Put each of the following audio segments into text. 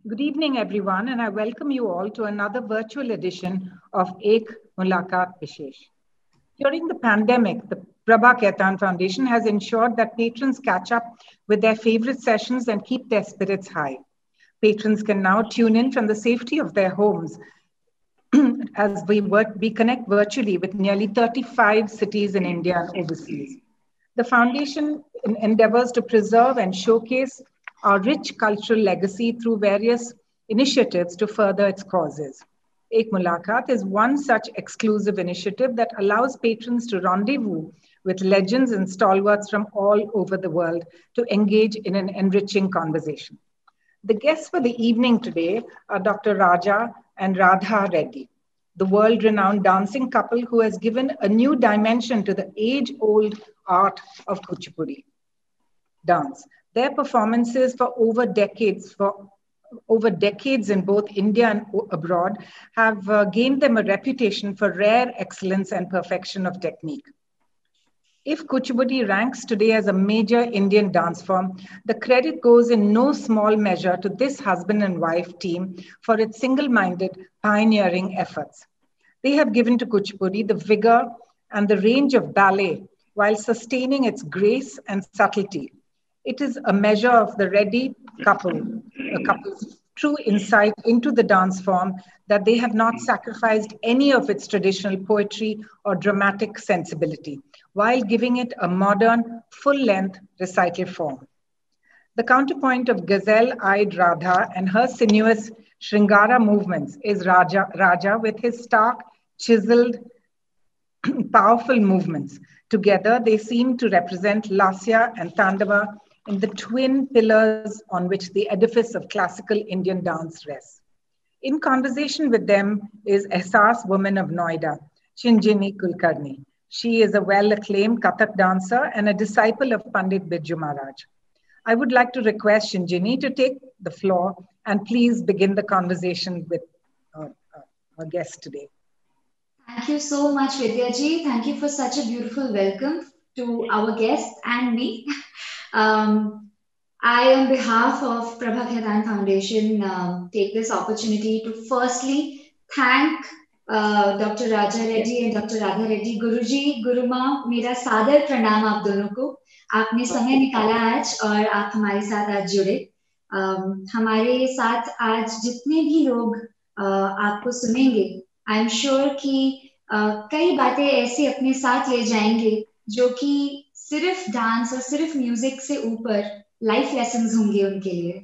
Good evening, everyone, and I welcome you all to another virtual edition of Ek Mulaqat Vishesh. During the pandemic, the Prabha Khaitan Foundation has ensured that patrons catch up with their favorite sessions and keep their spirits high. Patrons can now tune in from the safety of their homes as we connect virtually with nearly 35 cities in India and overseas. The foundation endeavors to preserve and showcase our rich cultural legacy through various initiatives to further its causes. Ek Mulaqat is one such exclusive initiative that allows patrons to rendezvous with legends and stalwarts from all over the world to engage in an enriching conversation. The guests for the evening today are Dr. Raja and Radha Reddy, the world-renowned dancing couple who has given a new dimension to the age-old art of Kuchipudi dance. Their performances for over decades in both India and abroad have gained them a reputation for rare excellence and perfection of technique. If Kuchipudi ranks today as a major Indian dance form, the credit goes in no small measure to this husband and wife team for its single-minded, pioneering efforts. They have given to Kuchipudi the vigor and the range of ballet while sustaining its grace and subtlety. It is a measure of the Reddy couple's true insight into the dance form that they have not sacrificed any of its traditional poetry or dramatic sensibility, while giving it a modern, full-length recital form. The counterpoint of gazelle-eyed Radha and her sinuous Shringara movements is Raja with his stark, chiseled, powerful movements. Together, they seem to represent Lasya and Tandava in the twin pillars on which the edifice of classical Indian dance rests. In conversation with them is Ehsaas woman of Noida, Shinjini Kulkarni. She is a well-acclaimed Kathak dancer and a disciple of Pandit Birju Maharaj. I would like to request Shinjini to take the floor and please begin the conversation with our guest today. Thank you so much, Vidyaji. Thank you for such a beautiful welcome to our guest and me. I, on behalf of Prabha Khaitan Foundation, take this opportunity to firstly thank Dr. Raja Reddy and Dr. Radha Reddy. Guruji, Guruma, मेरा सादर प्रणाम आप दोनों को. आपने समय निकाला आज और आप हमारे साथ आज जुड़े. हमारे साथ आज जितने भी लोग आपको सुनेंगे, आई एम श्योर कि कई बातें ऐसी अपने साथ ले जाएंगे जो कि सिर्फ डांस और सिर्फ म्यूजिक से ऊपर लाइफ लेसन्स होंगे उनके लिए.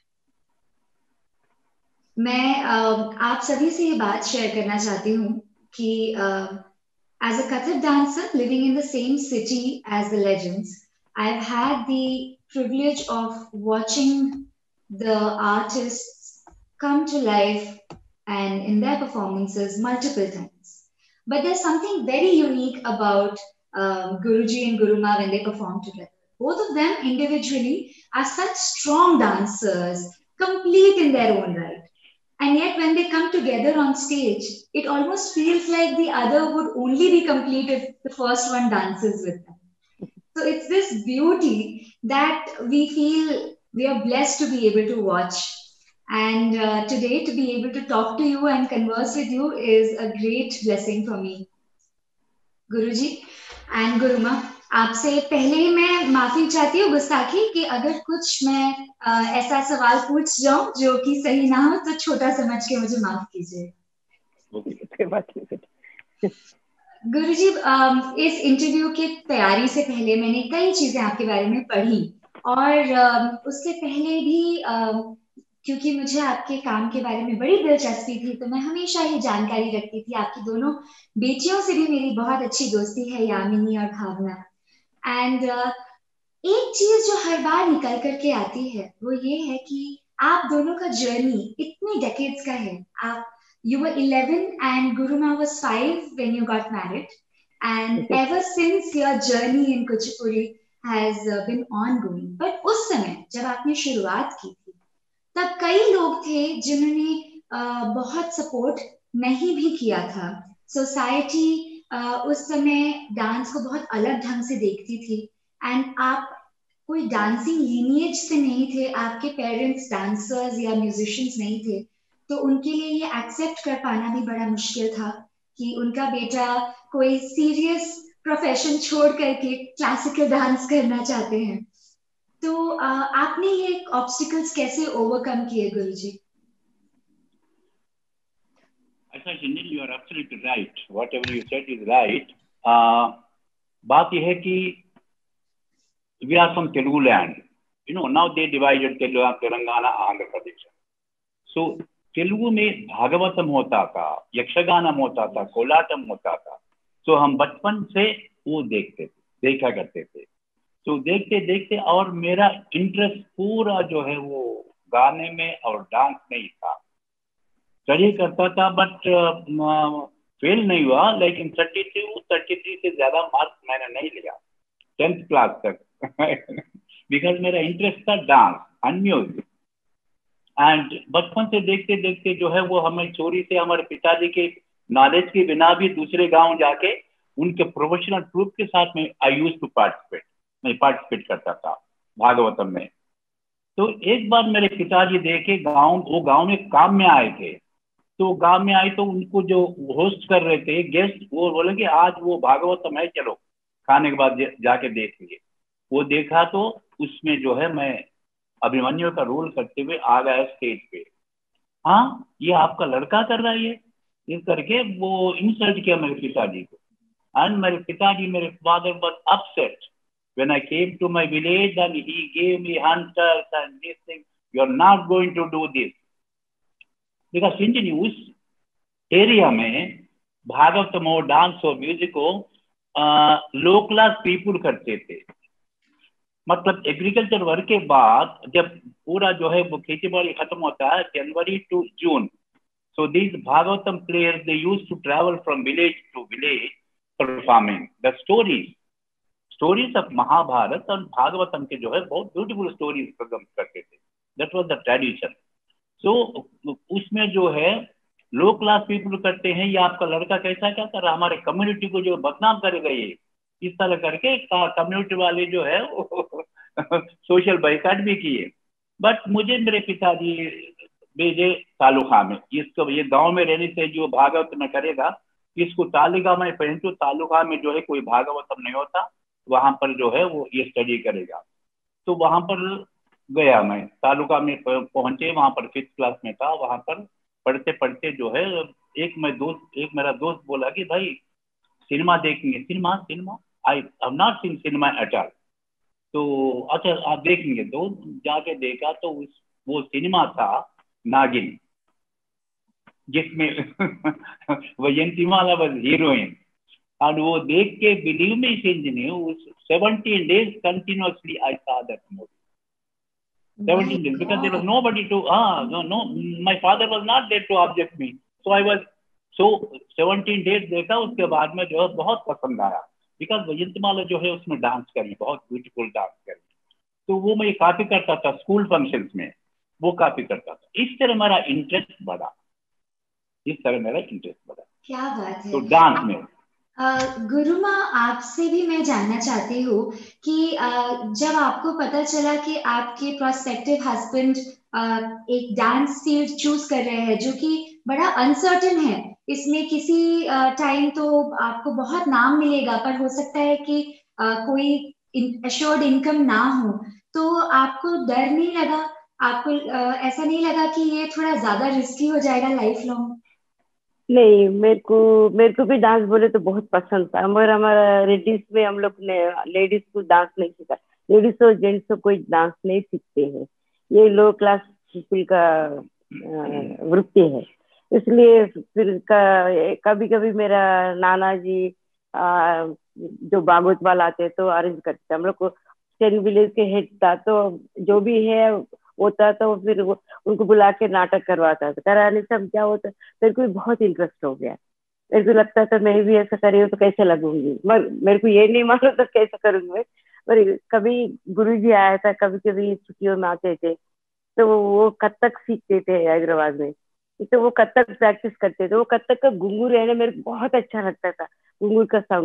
मैं आप सभी से ये बात शेयर करना चाहती हूँ कि as a Kathak dancer living in the same city as the legends, I have had the privilege of watching the artists come to life and in their performances multiple times. But there's something very unique about Guruji and Guruma when they perform together. Both of them individually are such strong dancers, complete in their own right. And yet when they come together on stage, it almost feels like the other would only be complete if the first one dances with them. So it's this beauty that we feel we are blessed to be able to watch. And today to be able to talk to you and converse with you is a great blessing for me. Guruji and Guruma, आपसे पहले ही मैं माफी चाहती हूँ गुस्ताखी कि अगर कुछ मैं ऐसा सवाल पूछ जाऊं जो कि सही ना हो तो छोटा समझ के मुझे माफ कीजिए. गुरुजी, इस इंटरव्यू की तैयारी से पहले मैंने कई चीजें आपके बारे में पढ़ी और उससे पहले भी क्योंकि मुझे आपके काम के बारे में बड़ी दिलचस्पी थी तो मैं हमेशा ही जानकारी रखती थी. आपकी दोनों बेटियों से भी मेरी बहुत अच्छी दोस्ती है, यामिनी और भावना. एंड एक चीज जो हर बार निकल करके आती है वो ये है कि आप दोनों का जर्नी इतने डेकेड्स का है. आप you were 11 and Guruma was 5 when you got married, and ever since your journey in Kuchipudi has been ongoing. But उस समय जब आपने शुरुआत की थी तब कई लोग थे जिन्होंने बहुत सपोर्ट नहीं भी किया था. सोसाइटी उस समय डांस को बहुत अलग ढंग से देखती थी एंड आप कोई डांसिंग लीनिएज से नहीं थे, आपके पेरेंट्स डांसर्स या म्यूजिशियंस नहीं थे, तो उनके लिए ये एक्सेप्ट कर पाना भी बड़ा मुश्किल था कि उनका बेटा कोई सीरियस प्रोफेशन छोड़ करके क्लासिकल डांस करना चाहते हैं। तो आपने ये ऑब्स्टिकल्स कैसे ओवरकम किए गुरुजी? अच्छा Sunil, you are absolutely right, whatever you said is right. बात यह है कि we are from Telugu land, you know, now they divided Telangana Andhra Pradesh. So Telugu में भागवतम होता था, यक्षगानम होता था, कोलाटम होता था। तो हम बचपन से वो देखा करते थे। तो देखते देखते और मेरा इंटरेस्ट पूरा जो है वो गाने में और डांस में ही था। स्टडी करता था बट फेल नहीं हुआ, लेकिन 33 से ज्यादा मार्क्स मैंने नहीं लिया 10th क्लास तक बिकॉज मेरा इंटरेस्ट था डांस एंड म्यूजिक। एंड बचपन से देखते देखते जो है वो हमें चोरी से हमारे पिताजी के नॉलेज के बिना भी दूसरे गांव जाके उनके प्रोफेशनल ट्रूप के साथ में आई यूज टू पार्टिसिपेट करता था भागवतम में। तो एक बार मेरे पिताजी देखे वो गांव में काम में आए थे। तो गांव में आए तो उनको जो होस्ट कर रहे थे गेस्ट, वो बोले कि आज वो भागवतम है, चलो खाने के बाद जाके देख लिए। वो देखा तो उसमें जो है मैं अभिमन्यु का रोल करते हुए आ गया स्टेज पे। हाँ, ये आपका लड़का कर रहा है ये, इस करके वो इंसल्ट किया मेरे पिताजी को। एंड मेरे father was upset when I came to my village and he gave me hunters and this thing, you are not going to do this because सिंचनी उस एरिया में भागवतम हो, डांस हो, म्यूजिक हो, लो क्लास पीपुल करते थे। मतलब एग्रीकल्चर वर्क के बाद जब पूरा जो है वो खेती बाड़ी खत्म होता है January to June, so these Bhagavatam players, they used to travel from village to village performing the stories of Mahabharat और भागवतम के जो है बहुत ब्यूटीफुल स्टोरीज प्रोग्राम करते थे। That was the tradition. So उसमें जो है लो क्लास पीपल करते हैं, ये आपका लड़का कैसा क्या कर रहा है, हमारे कम्युनिटी को जो बदनाम करेगा ये, इस तरह करके कम्युनिटी वाले जो है सोशल बाइकाट भी किए। बट मुझे मेरे पिताजी भेजे तालुका में, इसको ये गांव में रहने से जो भागवत में करेगा इसको तालिका में पहनचो, तालुका में जो है कोई भागवतम नहीं होता, वहां पर जो है वो ये स्टडी करेगा। तो वहां पर गया मैं, तालुका में पहुंचे, वहां पर 5th क्लास में था। वहां पर पढ़ते पढ़ते जो है एक मेरा दोस्त बोला कि भाई सिनेमा देखेंगे। Cinema I have not seen cinema at all. तो अच्छा आप देखेंगे, तो जाके देखा तो वो सिनेमा था नागिन, जिसमें वयंतीमाला वाज हीरोइन। और वो देख के believe me engineer 17 days continuously I saw that movie. 17 days because there was nobody to no my father was not there to object me, so I was so 17 days देखा। उसके बाद में जो है बहुत पसंद आया बिकॉज वयंतीमाला जो है उसमें डांस करी, बहुत ब्यूटीफुल डांस करी। तो वो मैं कॉपी करता था स्कूल फंक्शंस में, वो कॉपी करता था। इस तरह मेरा इंटरेस्ट बढ़ा। क्या बात है। तो डांस में गुरुमा, आपसे भी मैं जानना चाहती हूँ कि जब आपको पता चला कि आपके प्रोस्पेक्टिव हस्बैंड एक डांस फील्ड चूज कर रहे हैं जो कि बड़ा अनसर्टेन है, इसमें किसी टाइम तो आपको बहुत नाम मिलेगा पर हो सकता है कि कोई एश्योर्ड इनकम ना हो, तो आपको डर नहीं लगा? आपको ऐसा नहीं लगा कि ये थोड़ा ज्यादा रिस्की हो जाएगा लाइफ लॉन्ग? नहीं, मेरे को भी डांस बोले तो बहुत पसंद था, मगर हमारा रेडिस में हम लोग ने लेडीज को डांस नहीं सीखा। लेडीज और जेंट्स को कोई डांस नहीं सीखते हैं, ये लो क्लास पीपल का वृत्ति है। इसलिए फिर कभी कभी मेरा नाना जी जो भागवत वाला आते तो अरेंज करते। हम लोग को 10 विलेज के हेड था, तो जो भी है होता था वो फिर उनको बुला के नाटक करवाता था। कराने से क्या होता, मेरे को भी बहुत इंटरेस्ट हो गया। मेरे को लगता था मैं भी ऐसा करी हूँ तो कैसे लगूंगी, मगर मेरे को ये नहीं मालूम तो कैसे करूंगी। पर कभी गुरुजी आया था, कभी कभी छुट्टियों में आते थे तो वो कथक सीखते थे हैदराबाद में, तो वो कथक प्रैक्टिस करते थे। वो कथक का घुंघरू रहना मेरे को बहुत अच्छा लगता था, घुंघरू का साउंड।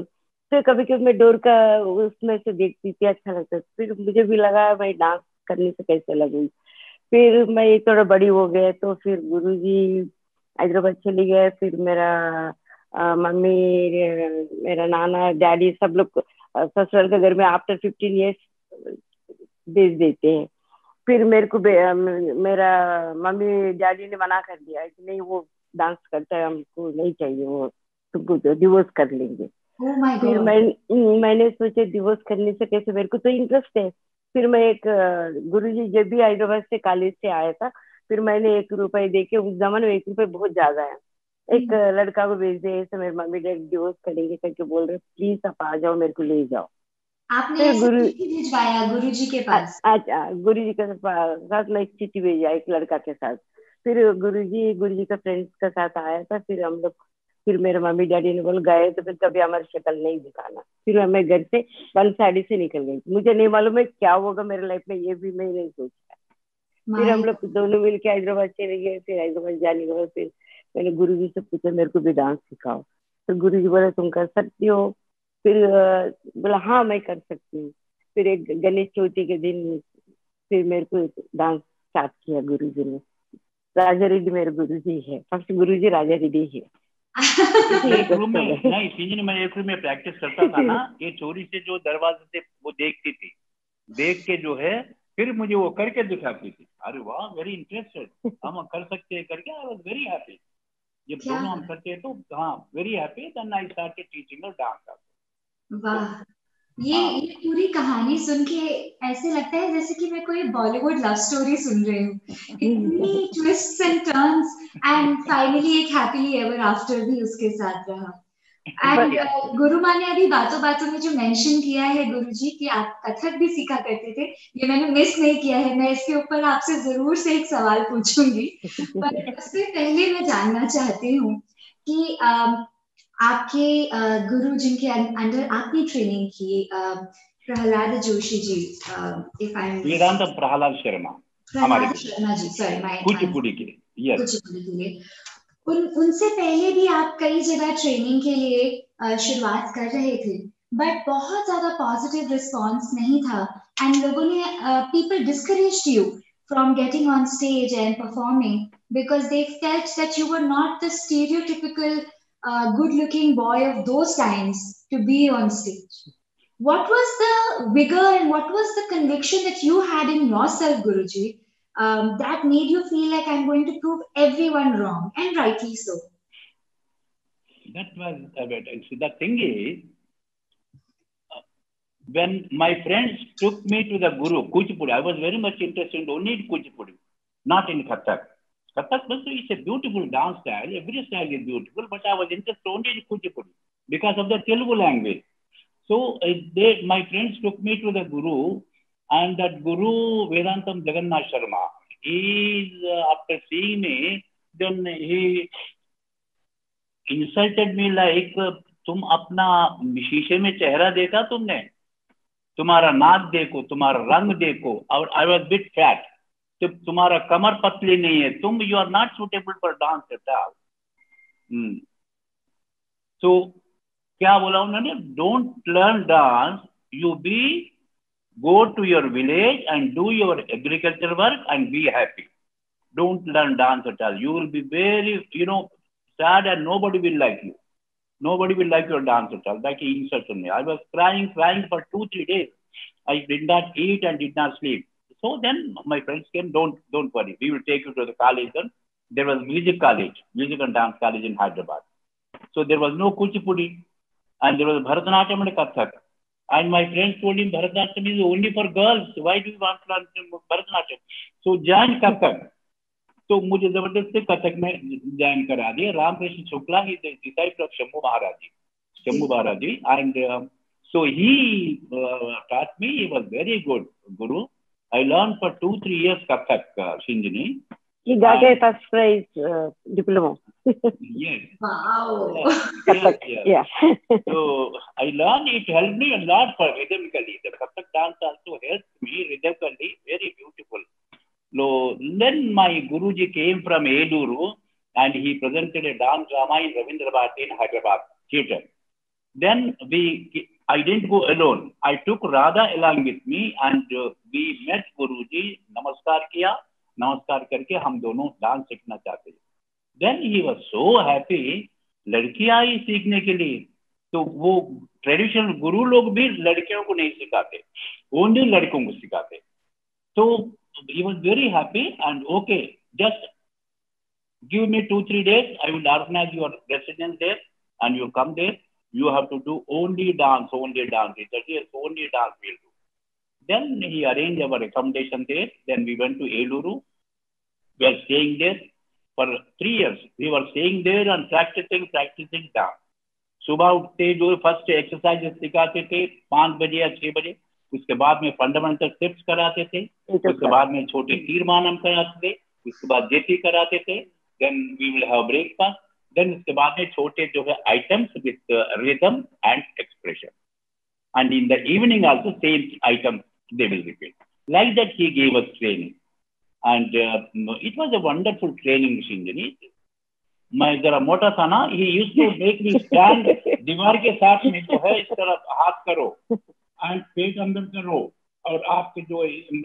तो कभी कभी मैं डोर का उसमें से देखती थी, अच्छा लगता था। फिर मुझे भी लगा मैं डांस करने से कैसे लगूंगी। फिर मैं थोड़ा बड़ी हो गए तो फिर गुरुजी हैदराबाद चली गए। फिर मेरा मम्मी, मेरा नाना, डैडी सब लोग ससुराल के घर में आफ्टर 15 ईयर्स भेज देते हैं। फिर मेरे को मेरा मम्मी डैडी ने मना कर दिया कि नहीं वो डांस करता है, हमको नहीं चाहिए, वो तुमको डिवोर्स कर लेंगे। फिर मैंने सोचा डिवोर्स करने से कैसे, मेरे को तो इंटरेस्ट है। फिर मैं एक गुरुजी जब भी हैदराबाद से कॉलेज से आया था, फिर मैंने 1 रुपए देके, उस जमाने में 1 रुपए बहुत ज्यादा है, एक लड़का को भेज दिया, ऐसे मेरे मम्मी डैडी डिवोर्स करेंगे करके बोल रहे, प्लीज आप आ जाओ, मेरे को ले जाओ। आपने ऐसे चिट्ठी भिजवाया गुरुजी के पास? गुरुजी के साथ मैं चिट्ठी भेजा एक लड़का के साथ। फिर गुरुजी का फ्रेंड्स के साथ आया था। फिर हम लोग, फिर मेरे मम्मी डैडी ने बोला गए तो फिर कभी हमारी शक्ल नहीं दिखाना। फिर मैं घर से 1 साड़ी से निकल गई। मुझे नहीं मालूम है क्या होगा मेरे लाइफ में, ये भी मैं नहीं सोचा। फिर हम लोग दोनों मिलके हैदराबाद चले गए। फिर हैदराबाद जाने के बाद फिर मैंने गुरुजी से पूछा मेरे को भी डांस सिखाओ। फिर गुरुजी बोला तुम कर सकती हो। फिर बोला हाँ मैं कर सकती हूँ। फिर एक गणेश चौथी के दिन फिर मेरे को डांस स्टार्ट किया गुरुजी ने। राजा रेड्डी मेरे गुरुजी है, फर्स्ट गुरुजी राजा रेड्डी है। एक रूम में नहीं सीजन में, एक रूम में प्रैक्टिस करता था ना, ये चोरी से जो दरवाजे से वो देखती थी, देख के जो है फिर मुझे वो करके दिखाती थी। अरे वाह, वेरी इंटरेस्टेड, हम कर सकते हैं करके। आई वाज वेरी हैप्पी जब दोनों हम करते हैं तो। हाँ, very happy. Then I started teaching dance. वाह, ये पूरी कहानी सुन के ऐसे लगता है जैसे कि मैं कोई बॉलीवुड लव स्टोरी सुन रही हूँ। इतनी twists and turns, and finally एक हैप्पीली एवर आफ्टर भी उसके साथ रहा। एंड गुरु माँ ने अभी बातों बातों में जो मेंशन किया है गुरुजी कि आप कथक भी सीखा करते थे, ये मैंने मिस नहीं किया है। मैं इसके ऊपर आपसे जरूर से एक सवाल पूछूंगी, पर उससे पहले मैं जानना चाहती हूँ कि आपके गुरु जिनके अंडर आपने ट्रेनिंग की, Prahlad Joshi ji, if I am Vedant Prahlad Sharma ji, sorry, Kuchipudi के लिए उनसे पहले भी आप कई जगह ट्रेनिंग के लिए शुरुआत कर रहे थे, बट बहुत ज्यादा पॉजिटिव रिस्पांस नहीं था एंड लोगों ने people discouraged you from getting on stage and performing because they felt that you were not the stereotypical good-looking boy of those times to be on stage. What was the vigor and what was the conviction that you had in yourself, Guruji, that made you feel like I'm going to prove everyone wrong, and rightly so? That was the thing is, when my friends took me to the Guru, Kuchipudi, I was very much interested only in Kuchipudi, not in Kathak. Kathak is a beautiful dance style. Every style is beautiful, but I was interested only in Kuchipudi because of the Telugu language. So my friends took me to the Guru, and that Guru, Vedantam Jagannath Sharma, after seeing me, then he insulted me like, तुम अपना शीशे में चेहरा देखा तुमने, तुम्हारा नाक देखो, तुम्हारा रंग देखो, और आई वाज बिट फैट, तो तुम्हारा कमर पतली नहीं है, तुम you are not suitable for dance at all. So क्या बोला उन्होंने, don't learn dance, you be go to your village and do your agriculture work and be happy, don't learn dance at all, you will be very sad and nobody will like you. Nobody will like your dance at all. Like he insulted me. I was crying for 2-3 days. I did not eat and did not sleep. So then my friends came, don't worry, we will take you to the college. Then there was music and dance college in Hyderabad. So there was no Kuchipudi and there was Bharatanatyam and Kathak. And my friends told him Bharatanatyam is only for girls. Why do you want to learn Bharatanatyam? So join Kathak. तो मुझे जबरदस्ती कथक में join करा दिया। रामकृष्ण शुक्ला ही disciple of Shambhu Maharaj ji, and so he taught me. He was very good guru. I learned for 2-3 years Kathak, Shinjini. He got a first prize diploma. Yes. Wow. Yeah. So I learned. It helped me a lot for rhythmically. The Kathak dance also helped me rhythmically. Very beautiful. So then my Guruji came from Eluru and he presented a dance drama in Ravindra Bharati in Hyderabad theatre. Then we I didn't go alone. I took Radha along with me and we met Guruji. नमस्कार किया, नमस्कार करके हम दोनों dance सीखना चाहते थे. Then he was so happy. लड़की आई सीखने के लिए. तो वो ट्रेडिशनल गुरु लोग भी लड़कियों को नहीं सिखाते, ओनली लड़कों को सिखाते. So he was very happy and okay, just give me 2-3 days. I will organize your residence there and you come there. You have to do only dance, only dance. He said, yes, only dance we'll do. Then he arranged our accommodation there. Then we went to Eluru. We were staying there for 3 years. We were staying there and practicing dance. सुबह उठते जो first exercise सिखाते थे 5 बजे या 6 बजे. उसके बाद में फंडामेंटल स्टेप्स कराते थे. उसके बाद में छोटे तीरमानम कराते थे. उसके बाद जेपी कराते थे. Then we will have breakfast. Then उसके बाद में छोटे जो है items with rhythm and expression. And in the evening also same items they will repeat. Like that he gave us training. And it was a wonderful training machine. मैं जरा मोटा था ना, he used to make me stand दीवार के साथ में जो है इस तरफ हाथ करो and पेट अंदर करो और आपके जो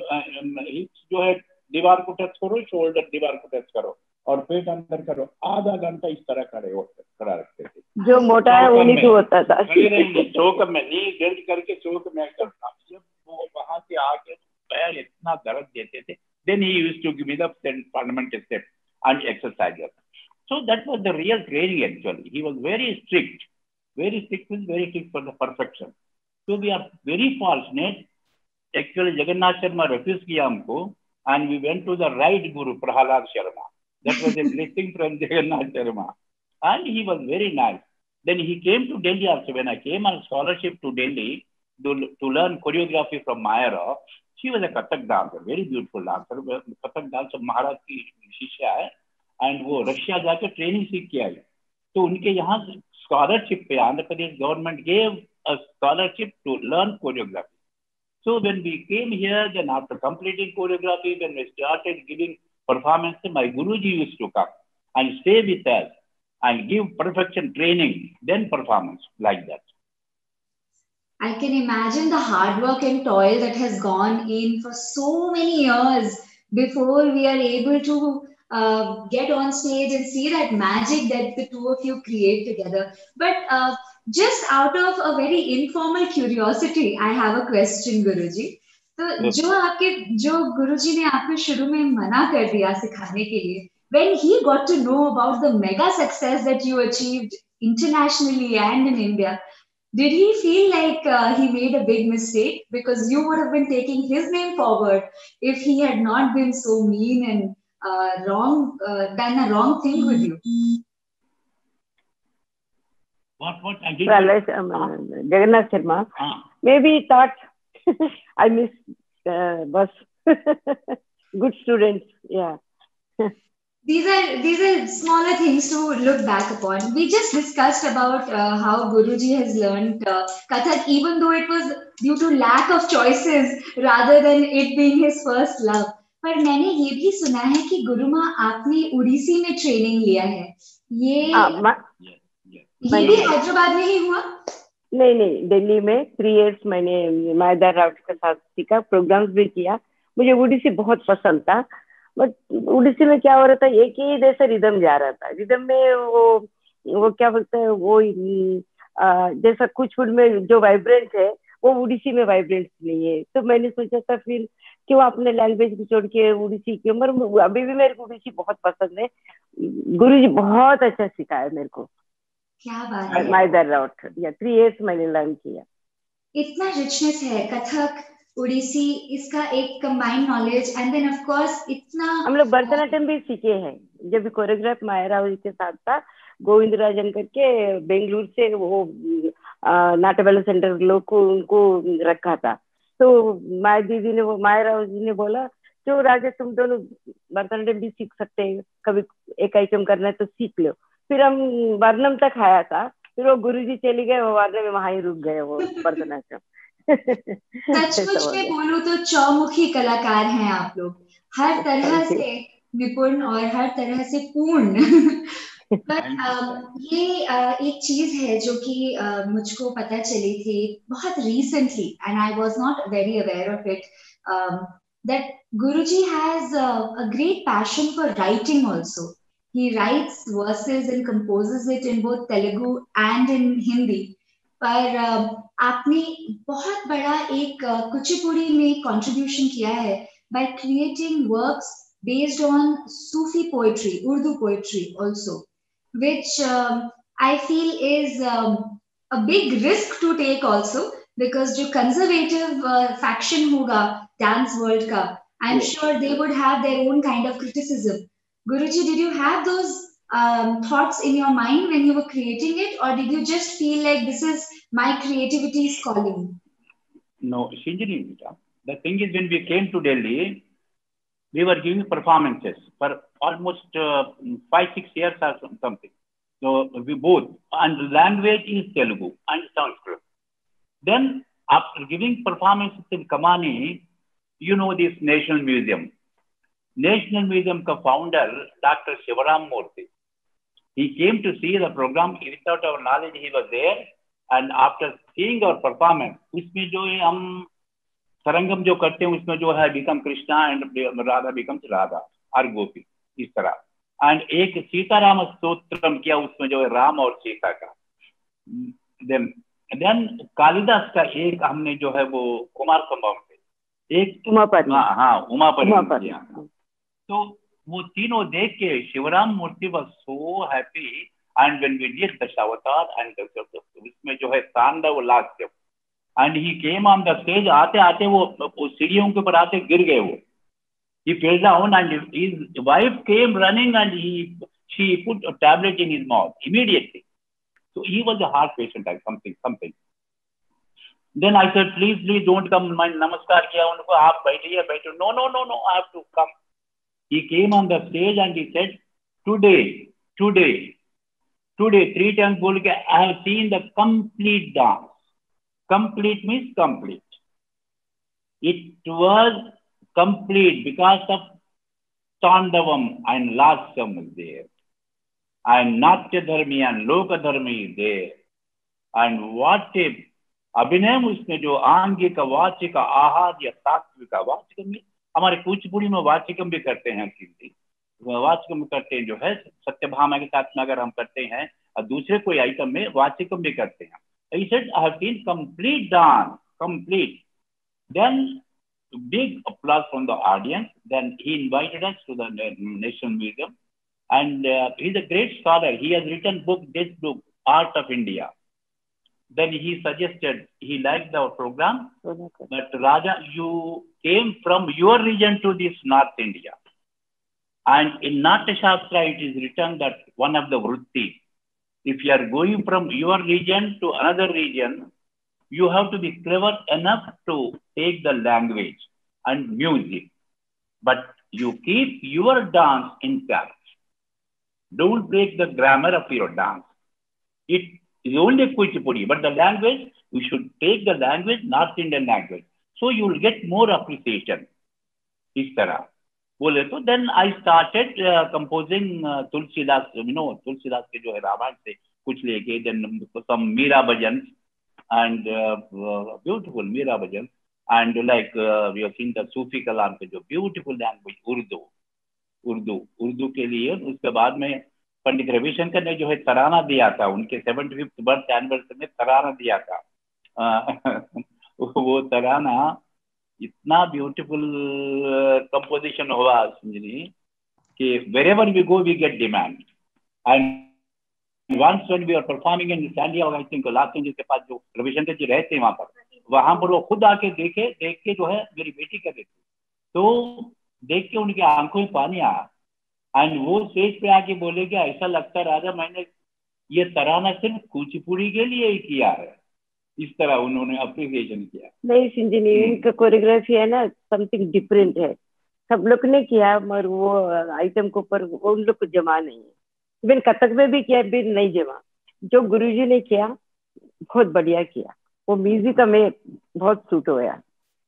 हिप्स जो है दीवार को टच करो, शोल्डर दीवार को टच करो और पेट अंदर करो. आधा घंटा इस तरह खड़ा रखते थे. जो मोटा है वो नहीं होता था. चौक में नी बेल्ट करके चौक में करता. जब वो वहां से आके पैर इतना दर्द देते थे. Then he used to give me the fundamental steps and exercises. So that was the real training actually. He was very strict means very strict for the perfection. So we are very fortunate. Actually Jagannath Sharma refused किया हमको and we went to the right guru, Prahalad Sharma. That was a blessing from Jagannath Sharma. And he was very nice. Then he came to Delhi also. When I came on scholarship to Delhi to learn choreography from Mayara, she was a Kathak dancer, very beautiful dancer. Kathak dancer महाराज की शिष्या है and वो Russia जाकर training सीख के आई. तो उनके यहाँ स्कॉलरशिप पे Andhra Pradesh government gave a scholarship to learn choreography. So when we came here, then after completing choreography, when we started giving performance, my Guruji used to come and stay with us and give perfection training, then performance like that. I can imagine the hard work and toil that has gone in for so many years before we are able to get on stage and see that magic that the two of you create together. But just out of a very informal curiosity, I have a question, Guruji. तो जो गुरुजी ने आपको शुरू में मना कर दिया सिखाने के लिए, when he got to know about the mega success that you achieved internationally and in India, did he feel like he made a big mistake because you would have been taking his name forward if he had not been so mean and done a wrong thing with you? What I did? Well, Jagannath Sharma, maybe he thought I miss was good students. Yeah. These are smaller things to look back upon. We just discussed about how Guruji has learned Kathak, even though it was due to lack of choices rather than it being his first love. पर मैंने ये भी सुना है कि गुरुमा आपने उड़ीसी में training लिया है. ये भी हैदराबाद में ही हुआ? नहीं, दिल्ली में 3 years मैंने मायदा राउत के साथ सीखा, प्रोग्राम्स भी किया. मुझे उड़ीसी बहुत पसंद था. बट उड़ीसी में क्या हो रहा था, एक ही जैसे रिदम जा रहा था. रिदम में वो क्या बोलते हैं, वो जैसा कुचिपुड़ी में जो वाइब्रेंट है वो उड़ीसी में वाइब्रेंट नहीं है. तो मैंने सोचा था फिर क्यों अपने लैंग्वेज को छोड़ के उड़ीसी की. अभी भी मेरे को उड़ीसी बहुत पसंद है. गुरुजी बहुत अच्छा सिखाया मेरे को. क्या बात है. मायदर राउट या 3 years मैंने लर्न किया. इतना रिचनेस है कथक, उड़ीसी, इसका एक combined knowledge and then of course इतना. हम लोग भरतनाट्यम भी सीखे हैं. जब कोरियोग्राफ मायरा के साथ था, गोविंद राजन करके बेंगलुरु से वो नाट्यबल सेंटर लोग को उनको रखा था. तो मायरा जी ने बोला जो राजा तुम दोनों भरतनाट्यम भी सीख सकते हैं, कभी एक आइटम करना है तो सीख लो. फिर हम वर्णम तक आया था. फिर वो गुरुजी चले गए, वो वर्णम में वहां ही रुक गए वो भरतनाट्यम. सचमुच में बोलूं तो चौमुखी कलाकार हैं आप लोग, हर तरह से निपुण और हर तरह से पूर्ण. पर ये एक चीज है जो कि मुझको पता चली थी बहुत recently, and I was not very aware of it, that Guruji has a great passion for writing also. He writes verses and composes it in both Telugu and in Hindi. पर आपने बहुत बड़ा एक कुचिपुड़ी में कंट्रीब्यूशन किया है by creating works based on Sufi poetry, Urdu poetry also, which I feel is a big risk to take also, because जो conservative faction होगा dance world का, I'm sure they would have their own kind of criticism. Guruji, did you have those thoughts in your mind when you were creating it, or did you just feel like this is my creativity's calling? No, Shinjini, the thing is, when we came to Delhi, we were giving performances for almost 5-6 years or something. So we both, and the language is Telugu and Sanskrit. Then after giving performances in Kamani, you know this National Museum. National Museum ka founder, Dr. Shivaram Murthy. He came to see the program. Without our knowledge, he was there. And after seeing our performance, उसमें जो है हम सरंगम जो करते हैं, उसमें जो है become Krishna and Radha becomes Radha और गोपी, इस तरह. And एक सीताराम स्तोत्रम किया, उसमें जो है राम और सीता का. Then कालिदास का एक हमने जो है वो कुमार संभव पे एक उमापति किया. तो वो तीनों देख के शिवराम मूर्ति was so happy. And when we did the Dashavatar and उसमें जो है तांडव लास्य, and he came on the stage, आते आते वो सीढ़ियों के ऊपर आते गिर गए वो. He fell down and his wife came running and she put a tablet in his mouth immediately. So he was a heart patient or something. Then I said, please don't come. मैं नमस्कार किया उनको, आप बैठिए. No, I have to come. He came on the stage and he said, today 3 times बोल के, I have seen the complete dance. Complete means complete. It was complete because of Tandavam and Lasyam is there. And Natya Dharmi and Loka Dharmi is there. And what if अभिनय उसमें जो आंगिक वाचिक आहार या सात्विक वाचिक में, हमारे कुचिपुड़ी में वाचिकम भी करते हैं, वाचिकम करते हैं जो है सत्यभामा के साथ में अगर हम करते हैं, और दूसरे कोई आइटम में वाचिकम भी करते हैं. He said, I have seen complete dance, complete. Then big applause from the audience. Then he invited us to the National Museum, and he's a great scholar. He has written this book, Art of India. Then he suggested, he liked our program, but Raja, you came from your region to this North India. And in Natya Shastra, it is written that one of the vritti, if you are going from your region to another region, you have to be clever enough to take the language and music, but you keep your dance intact. Don't break the grammar of your dance. It is only Kuchipudi, but the language, you should take the language, North Indian language. So you will get more appreciation. इस तरह बोले तो then I started composing Tulsidas, Tulsidas के जो है रामायण से कुछ लेके, then some Meera bhajans and beautiful Meera bhajans, and like we have seen the Sufi kalam के जो beautiful language उर्दू के लिए. उसके बाद में पंडित रविशंकर ने जो है तराना दिया था, उनके 75th बर्थ एनिवर्सरी में तराना दिया था. वो तराना इतना ब्यूटीफुल कंपोजिशन हुआ संजनी कि wherever we go we get demand. And once when we are performing in San Diego, I think Los Angeles के पास जो रविशंकर जी रहते हैं वहां पर वो खुद आके देख के जो है मेरी बेटी कर रही थी, तो देख के उनकी आंखों में पानी आया. एंड वो स्टेज पे आके बोले कि ऐसा लगता है राजा मैंने ये तराना सिर्फ कुचिपुड़ी के लिए ही किया है. इस तरह उन्होंने अप्रिसिएशन किया. नहीं इंजीनियरिंग का कोरियोग्राफी है ना, समथिंग डिफरेंट है. सब लोग ने किया मगर वो आइटम के ऊपर उन लोग को जमा नहीं है. इवन कथक में भी किया भी नहीं जमा. जो गुरुजी ने किया बहुत बढ़िया किया. वो म्यूजिक में बहुत सूट होया.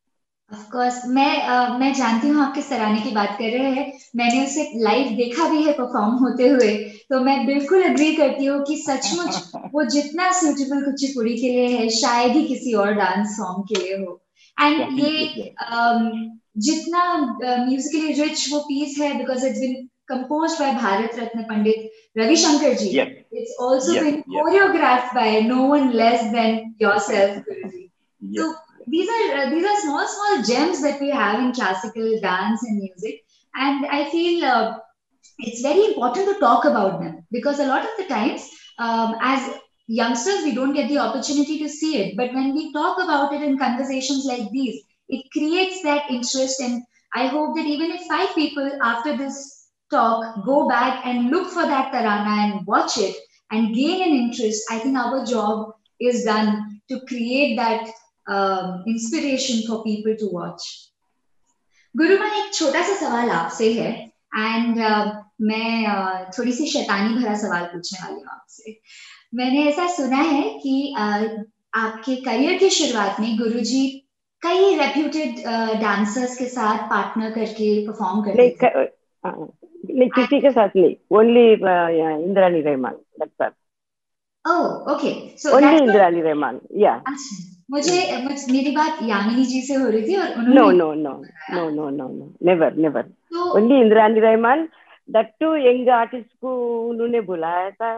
ऑफ कोर्स मैं जानती हूँ आप किस तराने की बात कर रहे हैं। मैंने उसे लाइव देखा भी है परफॉर्म होते हुए, तो मैं बिल्कुल एग्री करती हूँ कि सचमुच वो जितना सूटेबल कुचिपुड़ी के लिए है शायद ही किसी और डांस फॉर्म के लिए हो। एंड ये जितना म्यूजिकली रिच वो पीस है, because it's been composed by Bharat Ratna Pandit Ravi Shankar ji. Yes. It's also Yes, been yes. choreographed by no one less than yourself, Guruji. Yes. So these are small gems that we have in classical dance and music, and I feel it's very important to talk about them, because a lot of the times, as youngsters, we don't get the opportunity to see it, but when we talk about it in conversations like these, it creates that interest. And I hope that even if 5 people after this talk go back and look for that tarana and watch it and gain an interest, I think our job is done to create that inspiration for people to watch. Guruma, एक छोटा सा सवाल आपसे है, and मैं थोड़ी सी शैतानी भरा सवाल पूछने वाली हूँ आपसे। मैंने ऐसा सुना है कि आपके करियर की शुरुआत में गुरुजी कई रेप्यूटेड डांसर्स के साथ पार्टनर करके परफॉर्म करते थे। नहीं, किसी के साथ नहीं, only Indrani Rahman, that's all. Oh okay, so only Indrani Rahman, ya. मुझे मेरी बात यामिनी जी से हो रही थी और उन्होंने no no no no no no no, never never, only Indrani Rahman. That too young artist को उन्होंने बुलाया था,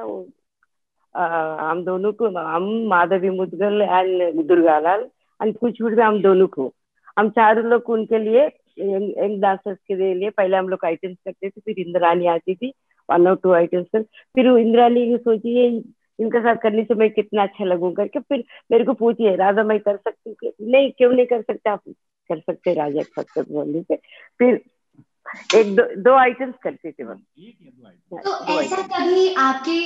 हम दोनों को, हम माधवी मुदगल एंड दुर्गालाल एंड कुचिपुड़ी में हम दोनों को, हम चारों लोग उनके लिए यंग डांसर्स के लिए पहले हम लोग आइटम्स करते थे, फिर इंद्रानी आती थी 1 और 2 आइटम्स, फिर इंद्रानी सोचिए इनके साथ करने से मैं कितना अच्छा लगूंगा, कि फिर मेरे को पूछिए राधा मैं कर सकती हूँ? नहीं, क्यों नहीं कर सकते, आप कर सकते राजा, कर सकते बोलने से फिर 1-2 आइटम्स करते थे बस। तो ऐसा कभी आपके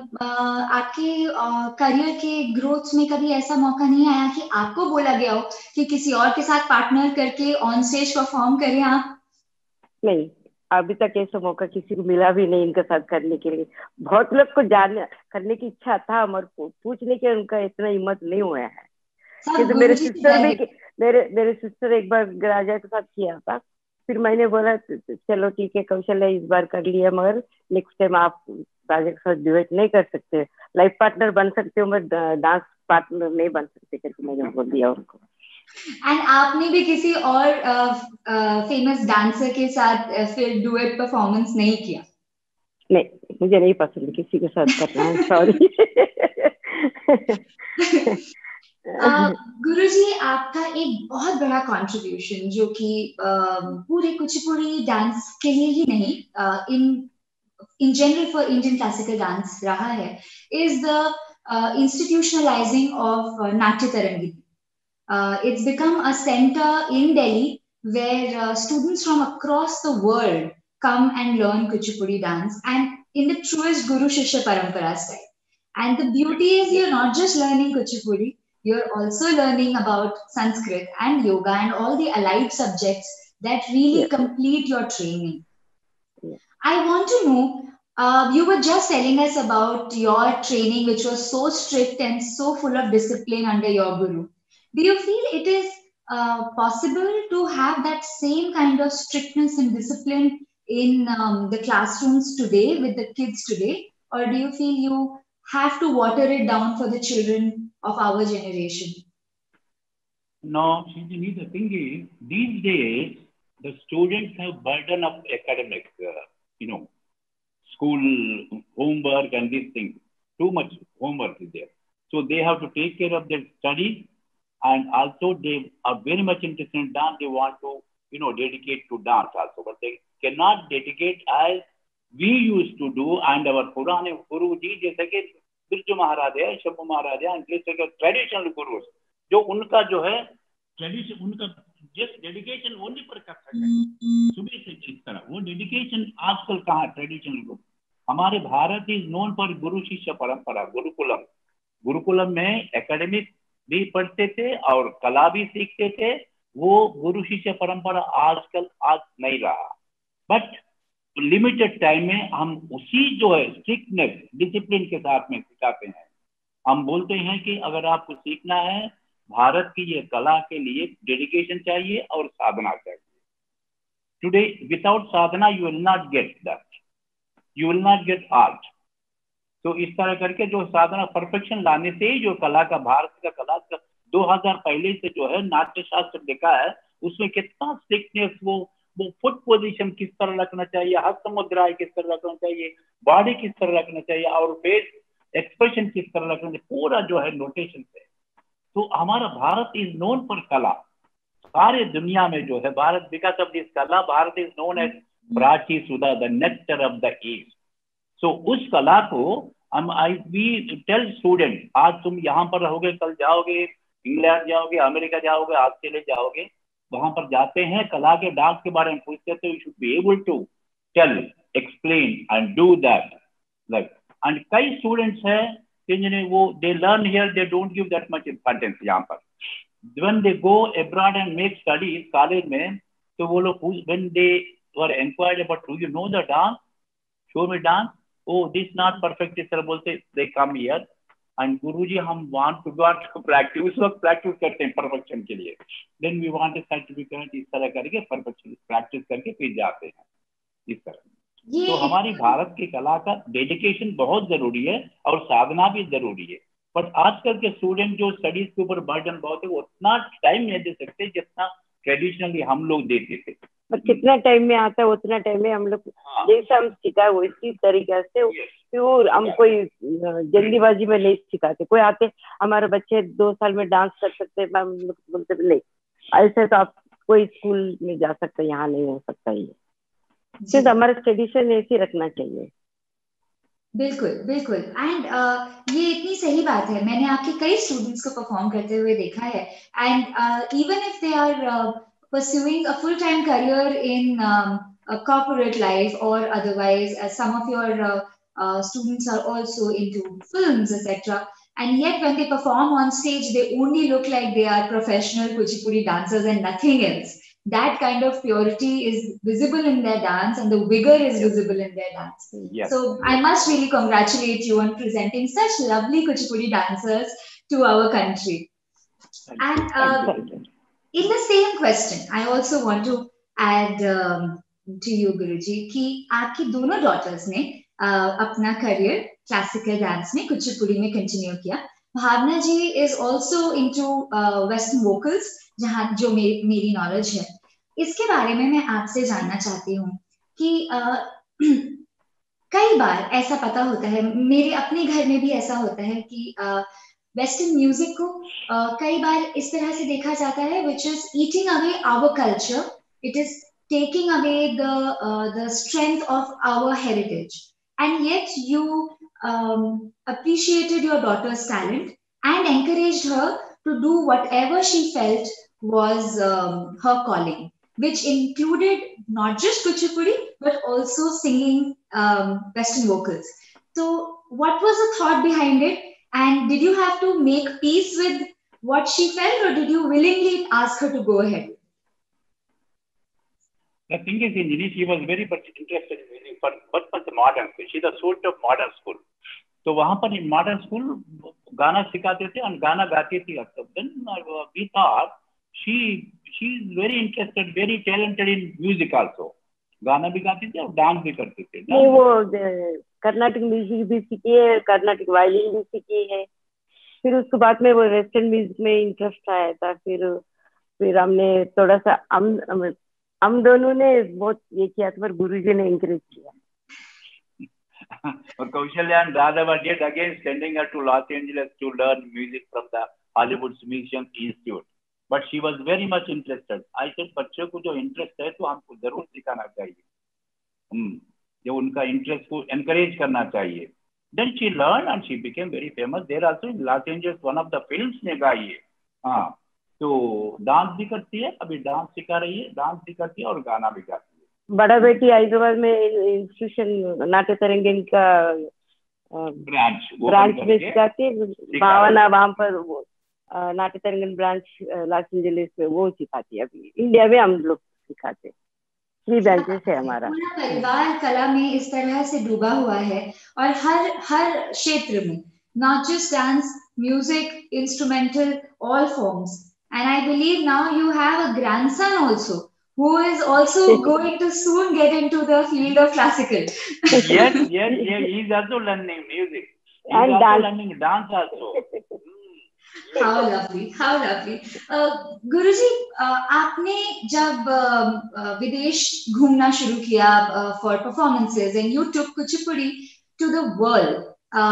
करियर के ग्रोथ में कभी ऐसा मौका नहीं आया कि आपको बोला गया हो कि किसी और के साथ पार्टनर करके ऑन स्टेज परफॉर्म करें आप? नहीं, अभी तक ऐसा मौका किसी को मिला भी नहीं इनके साथ करने के लिए। बहुत लोग को जानने करने की इच्छा था, मगर पूछने के उनका इतना हिम्मत नहीं हुआ है। क्योंकि मेरे सिस्टर एक बार राजा के साथ किया था, फिर मैंने बोला चलो ठीक है कौशल्या इस बार कर लिया, मगर नेक्स्ट टाइम आप राजा के साथ ड्यूएट नहीं कर सकते, लाइफ पार्टनर बन सकते हो, मगर डांस पार्टनर नहीं बन सकते करके मैंने बोल दिया उनको। एंड आपने भी किसी और फेमस डांसर के साथ फिर डुएट परफॉर्मेंस नहीं किया? नहीं, मुझे नहीं पसंद किसी के साथ करना, सॉरी। गुरुजी, आपका एक बहुत बड़ा कंट्रीब्यूशन जो कि पूरे कुचिपुड़ी डांस के लिए ही नहीं, in general for Indian classical dance रहा है, is the institutionalizing of Natya Tarangini. It's become a center in Delhi where students from across the world come and learn Kuchipudi dance, and in the truest Guru Shishya Parampara style. And the beauty is you're not just learning Kuchipudi, you're also learning about Sanskrit and yoga and all the allied subjects that really complete your training. I want to know, you were just telling us about your training, which was so strict and so full of discipline under your guru. Do you feel it is possible to have that same kind of strictness and discipline in the classrooms today with the kids today? Or do you feel you have to water it down for the children of our generation? No, Shinjini, the thing is, these days, the students have burden of academics, school homework and these things. Too much homework is there. So they have to take care of their studies, and also they are very much interested in dance. They want to, dedicate to dance also, but they cannot dedicate as we used to do. And our Purane Guruji, जैसे कि बिरजू महाराज है, शंभू महाराज है, and जैसे कि traditional gurus, जो उनका जो है tradition, उनका just dedication only पर कर सकते हैं सुबह से इस तरह, वो dedication आजकल कहाँ traditional guru. हमारे भारत is known for गुरु शिष्य परंपरा, गुरुकुलम में academic भी पढ़ते थे और कला भी सीखते थे, वो गुरु शिष्य परंपरा आजकल आज नहीं रहा। बट लिमिटेड टाइम में हम उसी जो है स्ट्रिक्टनेस डिसिप्लिन के साथ में सिखाते हैं। हम बोलते हैं कि अगर आपको सीखना है भारत की ये कला के लिए डेडिकेशन चाहिए और साधना चाहिए. Today without sadhana you will not get that, you will not get art. तो इस तरह करके जो साधना परफेक्शन लाने से ही जो कला का, भारत का कला का 2000 पहले से जो है नाट्य शास्त्र लिखा है, उसमें कितना स्ट्रिक्टनेस, वो फुट पोजीशन किस तरह रखना चाहिए, हस्त मुद्राएं किस तरह रखना चाहिए, बॉडी किस तरह रखना चाहिए और फेस एक्सप्रेशन किस तरह रखना चाहिए, पूरा जो है नोटेशन से. तो हमारा भारत इज नोन फॉर कला. सारे दुनिया में जो है Bharat, because of this kala, Bharat is known as prachi sudha, the nectar of the east. So उस कला को वी टेल स्टूडेंट, आज तुम यहाँ पर रहोगे, कल जाओगे इंग्लैंड, जाओगे अमेरिका, जाओगे ऑस्ट्रेलिया, जाओगे, वहां पर जाते हैं कला के डांस के बारे में पूछते हैं, तो you should be able to tell, explain and do that. Like and कई स्टूडेंट्स हैं जिन्हें वो they learn here, they don't give that much importance यहाँ पर. When they go abroad and make studies college में, तो वो लोग when they were inquired about do you know the dance, show में dance, oh this not perfect, इस तरह बोलते, they come here and गुरुजी हम want to practice, उस वक्त प्रैक्टिस करते हैं परफेक्शन के लिए, then we want a certificate, इस तरह करके परफेक्शन प्रैक्टिस करके फिर जाते हैं इस तरह. तो हमारी भारत की कला का डेडिकेशन बहुत जरूरी है और साधना भी जरूरी है. बट आजकल के स्टूडेंट जो स्टडीज के ऊपर बर्डन बहुत है, वो उतना टाइम नहीं दे सकते जितना ट्रेडिशनली हम लोग देते थे. और कितना टाइम में आता है उतना टाइम में हम लोग जैसा हम सिखाए वो इसी तरीके से प्योर, हम कोई जल्दीबाजी में नहीं सिखाते. कोई आते हमारे बच्चे 2 साल में डांस कर सकते हैं, हम लोग बोलते नहीं, ऐसे तो आप कोई स्कूल में जा सकते, यहाँ नहीं हो सकता. ये तो हमारा ट्रेडिशन ऐसे रखना चाहिए. बिल्कुल बिल्कुल. एंड ये इतनी सही बात है. मैंने आपके कई स्टूडेंट्स को परफॉर्म करते हुए देखा है, and even if they are pursuing a full-time career in a corporate life or otherwise, as some of your students are also into films, etc. And yet when they perform on stage, they only look like they are professional kuchipudi dancers and nothing else. That kind of purity is visible in their dance and the vigor is visible in their dance. Yes. So I must really congratulate you on presenting such lovely kuchipudi dancers to our country. And in the same question, I also want to add to you, Guruji, कि आपकी दोनों daughters ने अपना career classical dance में कुचिपुड़ी में continue किया. भावना जी is also into western vocals, जहाँ जो मेरी knowledge है. इसके बारे में मैं आपसे जानना चाहती हूँ कि कई बार ऐसा पता होता है, मेरे अपने घर में भी ऐसा होता है कि वेस्टर्न म्यूजिक को कई बार इस तरह से देखा जाता है which is eating away our culture, it is taking away the strength of our heritage, and yet you appreciated your daughter's talent and encouraged her to do whatever she felt was her calling, which included not just kuchipudi but also singing western vocals. So what was the thought behind it? And did you have to make peace with what she felt, or did you willingly ask her to go ahead? The thing is, in she was very much interested in music, but for the modern school. She's a sort of modern school. तो वहाँ पर in modern school गाना सिखाते थे और गाना गाती थी. Then we thought she is very interested, very talented in music also. गाना भी गाती थी और डांस भी करती थी. नहीं, वो कर्नाटक म्यूजिक भी सीखी है, कर्नाटक वायलिन भी सीखी है. फिर उसके बाद में वो वेस्टर्न म्यूजिक में इंटरेस्ट आया था. फिर हमने थोड़ा सा हम दोनों ने बहुत ये किया था, पर गुरुजी ने encourage किया. और Kaushalya and Radha were yet again sending her to Los Angeles to learn music from the Hollywood Musicians Institute. But she was very much interested. I said बच्चों को जो इंटरेस्ट है तो हमको जरूर सिखाना चाहिए, जो उनका इंटरेस्ट को एनकरेज करना चाहिए. Then she learned and she became very famous. There also in Los Angeles one of the films में गाई है. हाँ, तो डांस भी करती है, अभी डांस सिखा रही है, डांस भी करती है और गाना भी गाती है. बड़ा बेटी हैदराबाद में इंस्टीट्यूशन नाट्य तरंगिणी का ब्रांच में सिखाती है. भावना वहाँ पर नाट्य तरंगिणी ब्रांच लॉस एंजलिस में वो सिखाती है. अभी इंडिया में हम लोग सिखाते हैं. 3 ब्रांचेस है हमारा. परिवार कला में इस तरह से डूबा हुआ है और हर क्षेत्र में, not just dance music, instrumental, all forms. And I believe now you have a grandson also, who is also going to soon get into the field of classical. Yes, he's also learning music. He's And also dance. learning dance also. How lovely, how lovely. Guruji, आपने जब विदेश घूमना शुरू किया for performances and you took Kuchipudi to the world,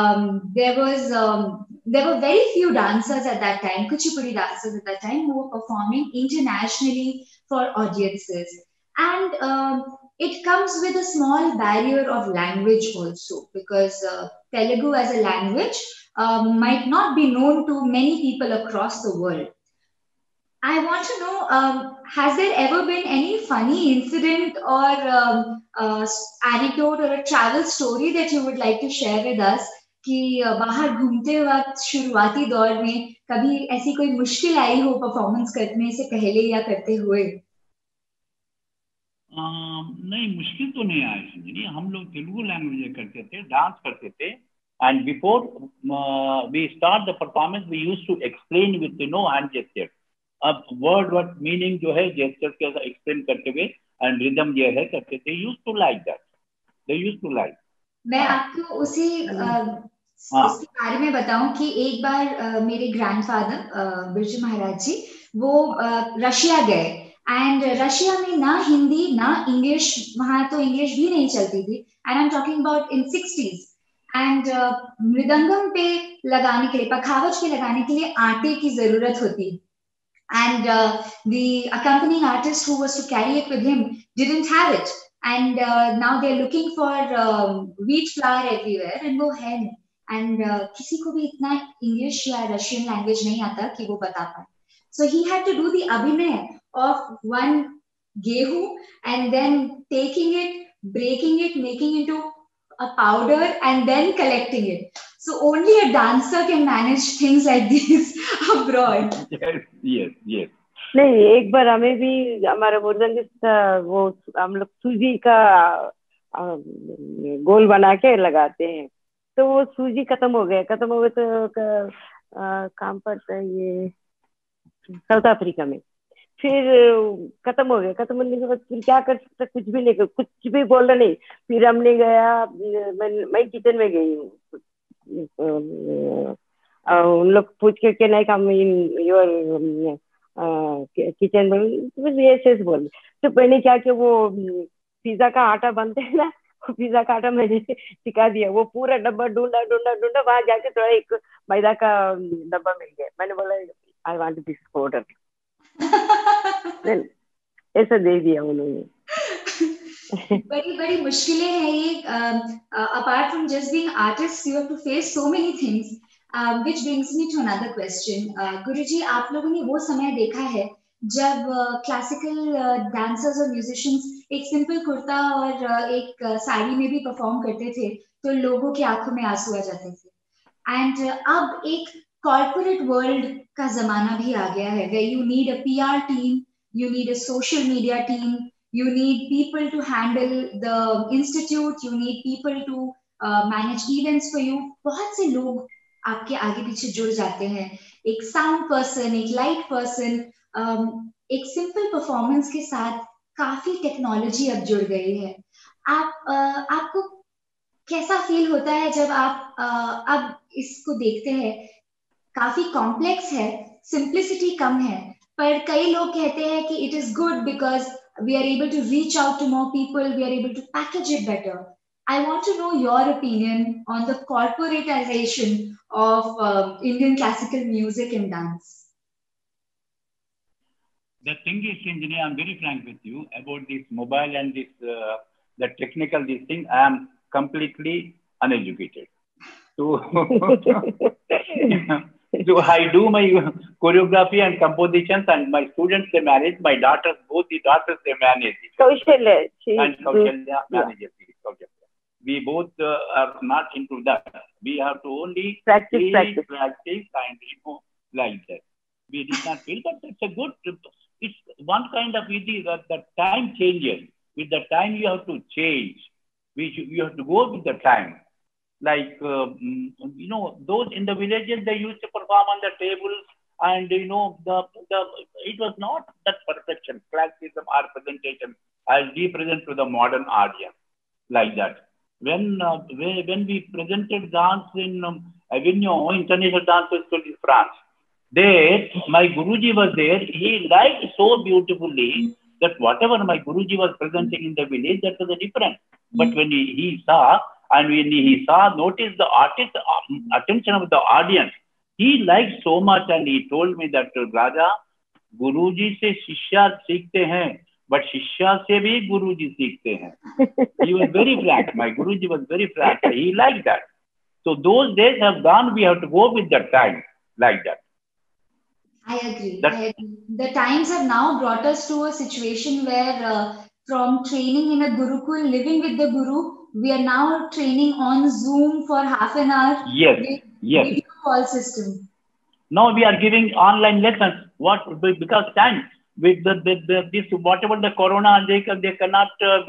there were very few dancers at that time, Kuchipudi dancers at that time, who were performing internationally for audiences. And it comes with a small barrier of language also, because Telugu as a language might not be known to many people across the world. I want to know, has there ever been any funny incident or anecdote or a travel story that you would like to share with us? कि बाहर घूमते वक्त शुरुआती दौर में कभी ऐसी कोई मुश्किल आई हो परफॉर्मेंस करने से पहले या करते हुए? नहीं, मुश्किल तो नहीं आई संजनी। हम लोग तेलुगु लैंग्वेज में करते थे, डांस करते थे, and before we start the performance we used to explain with hand gesture. अब वर्ड मीनिंग जो है जेस्चर के एक्सप्लेन करते हुए एंड रिदम जो है करते थे। Used to like that, they used to like. मैं आपको उसके बारे में बताऊं कि एक बार मेरे ग्रैंडफादर बिरजू महाराज जी वो रशिया गए, एंड रशिया में ना हिंदी ना इंग्लिश, वहां तो इंग्लिश भी नहीं चलती थी, and I am talking about in 60s। And mridangam पे लगाने के लिए, पखावज पे लगाने के लिए आटे की जरूरत होती, and the accompanying artist who was to carry it with him didn't have it, and now they're looking for wheat flour everywhere and वो है नहीं, and किसी को भी इतना इंग्लिश या रशियन लैंग्वेज नहीं आता कि वो बता पाए। So he had to do the abhinay of one gehu and then taking it, breaking it, making into a powder and then collecting it. So only a dancer can manage things like these abroad. Yes. नहीं, एक बार हमें भी हमारा मुर्दंग वो हम लोग सूजी का गोल बना के लगाते हैं, तो वो सूजी खत्म हो गए तो काम पड़ता है ये साउथ अफ्रीका में। फिर खत्म होने के बाद फिर क्या कर सकते, कुछ भी नहीं, कुछ भी बोलना नहीं। फिर हमने गया, मैं किचन में गई हूँ, उन लोग पूछ के can I come in your kitchen में, ऐसे बोल। तो मैंने क्या किया, वो पिज्जा का आटा बनते है ना, पिज्जा का आटा मैंने सिखा दिया। वो पूरा डब्बा ढूंढा वहां जाके थोड़ा एक मैदा का डब्बा मिल गया। मैंने बोला आई वांट दिस पाउडर, ऐसा दे दिया उन्होंने। बड़ी मुश्किलें हैं ये। Apart from just being artist you have to face so many things, which brings me to another question. Guruji, आप लोगों ने वो समय देखा है जब क्लासिकल डांसर्स और म्यूजिशियंस एक सिंपल कुर्ता और एक साड़ी में भी परफॉर्म करते थे तो लोगों की आंखों में आंसू आ जाते थे, एंड अब एक कॉर्पोरेट वर्ल्ड का जमाना भी आ गया है where you need a PR team, you need a social media team, you need people to handle the institute, you need people to manage events for you. बहुत से लोग आपके आगे पीछे जुड़ जाते हैं, एक साउंड पर्सन, एक लाइट पर्सन, एक सिंपल परफॉर्मेंस के साथ काफी टेक्नोलॉजी अब जुड़ गई है। आपको कैसा फील होता है जब आप अब इसको देखते हैं? काफी कॉम्प्लेक्स है, सिंप्लिसिटी कम है, पर कई लोग कहते हैं कि it is good because we are able to reach out to more people, we are able to package it better. I want to know your opinion on the corporatization of Indian classical music and dance. The thing is, engineer, I'm very frank with you about this mobile and this the technical this thing. I am completely uneducated. So, so I do my choreography and compositions, and my students they manage. My daughters, both the daughters they manage. Kaushalya, and Kaushalya manages it. Okay. We both are not into that. We have to only practice and like that. We did not feel, but it's a good. It's one kind of easy that the time changes. With the time, you have to change. You have to go with the time. like those in the villages, they used to perform on the tables, and the it was not that perfection, classicism or presentation as we present to the modern audience like that. When we presented dance in Avignon International Dance Festival in France, there my Guruji was there. He liked so beautifully that whatever my Guruji was presenting in the village, that was a different. But when he saw, and when he saw, noticed the artist attention of the audience, he liked so much, and he told me that Raja, Guruji से शिष्या सीखते हैं, but शिष्या से भी गुरुजी सीखते हैं. He was very frank. My Guruji was very frank. He liked that. So those days have gone. We have to go with the time like that. I agree. The times have now brought us to a situation where from training in a Gurukul, living with the Guru, we are now training on Zoom for half an hour. Yes. Video call system. Now we are giving online lessons. Because time with this whatever the corona, they cannot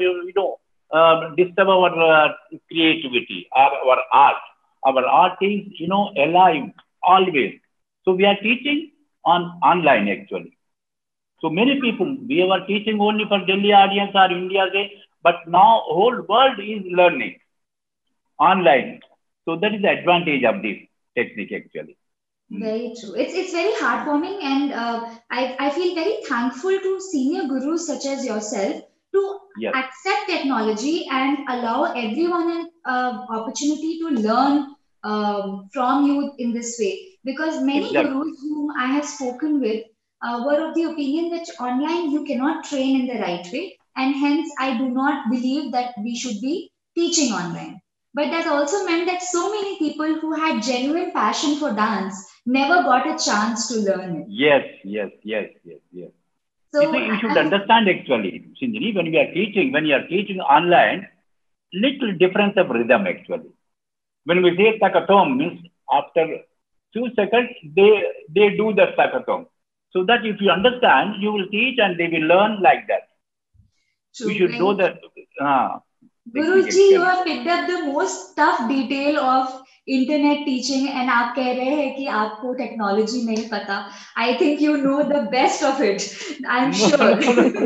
disturb our creativity, our art. Our art is alive always. So we are teaching on online actually. So many people, we were teaching only for Delhi audience or India, but now whole world is learning online. So that is the advantage of this technique actually. Very true. It's very heartwarming, and I feel very thankful to senior gurus such as yourself to accept technology and allow everyone an opportunity to learn from you in this way. Because many gurus whom I have spoken with were of the opinion that online you cannot train in the right way, and hence I do not believe that we should be teaching online. But that also meant that so many people who had genuine passion for dance never got a chance to learn it. Yes. So you should understand actually, Sindhini, when you are teaching online, little difference of rhythm actually. When we say takatom, means after 2 seconds, they do the takatom. So that if you understand, you will teach and they will learn like that. True. We should know that. Guruji, you have picked up the most tough detail of internet teaching, and आप कह रहे हैं कि आपको technology नहीं पता. I think you know the best of it. I'm sure.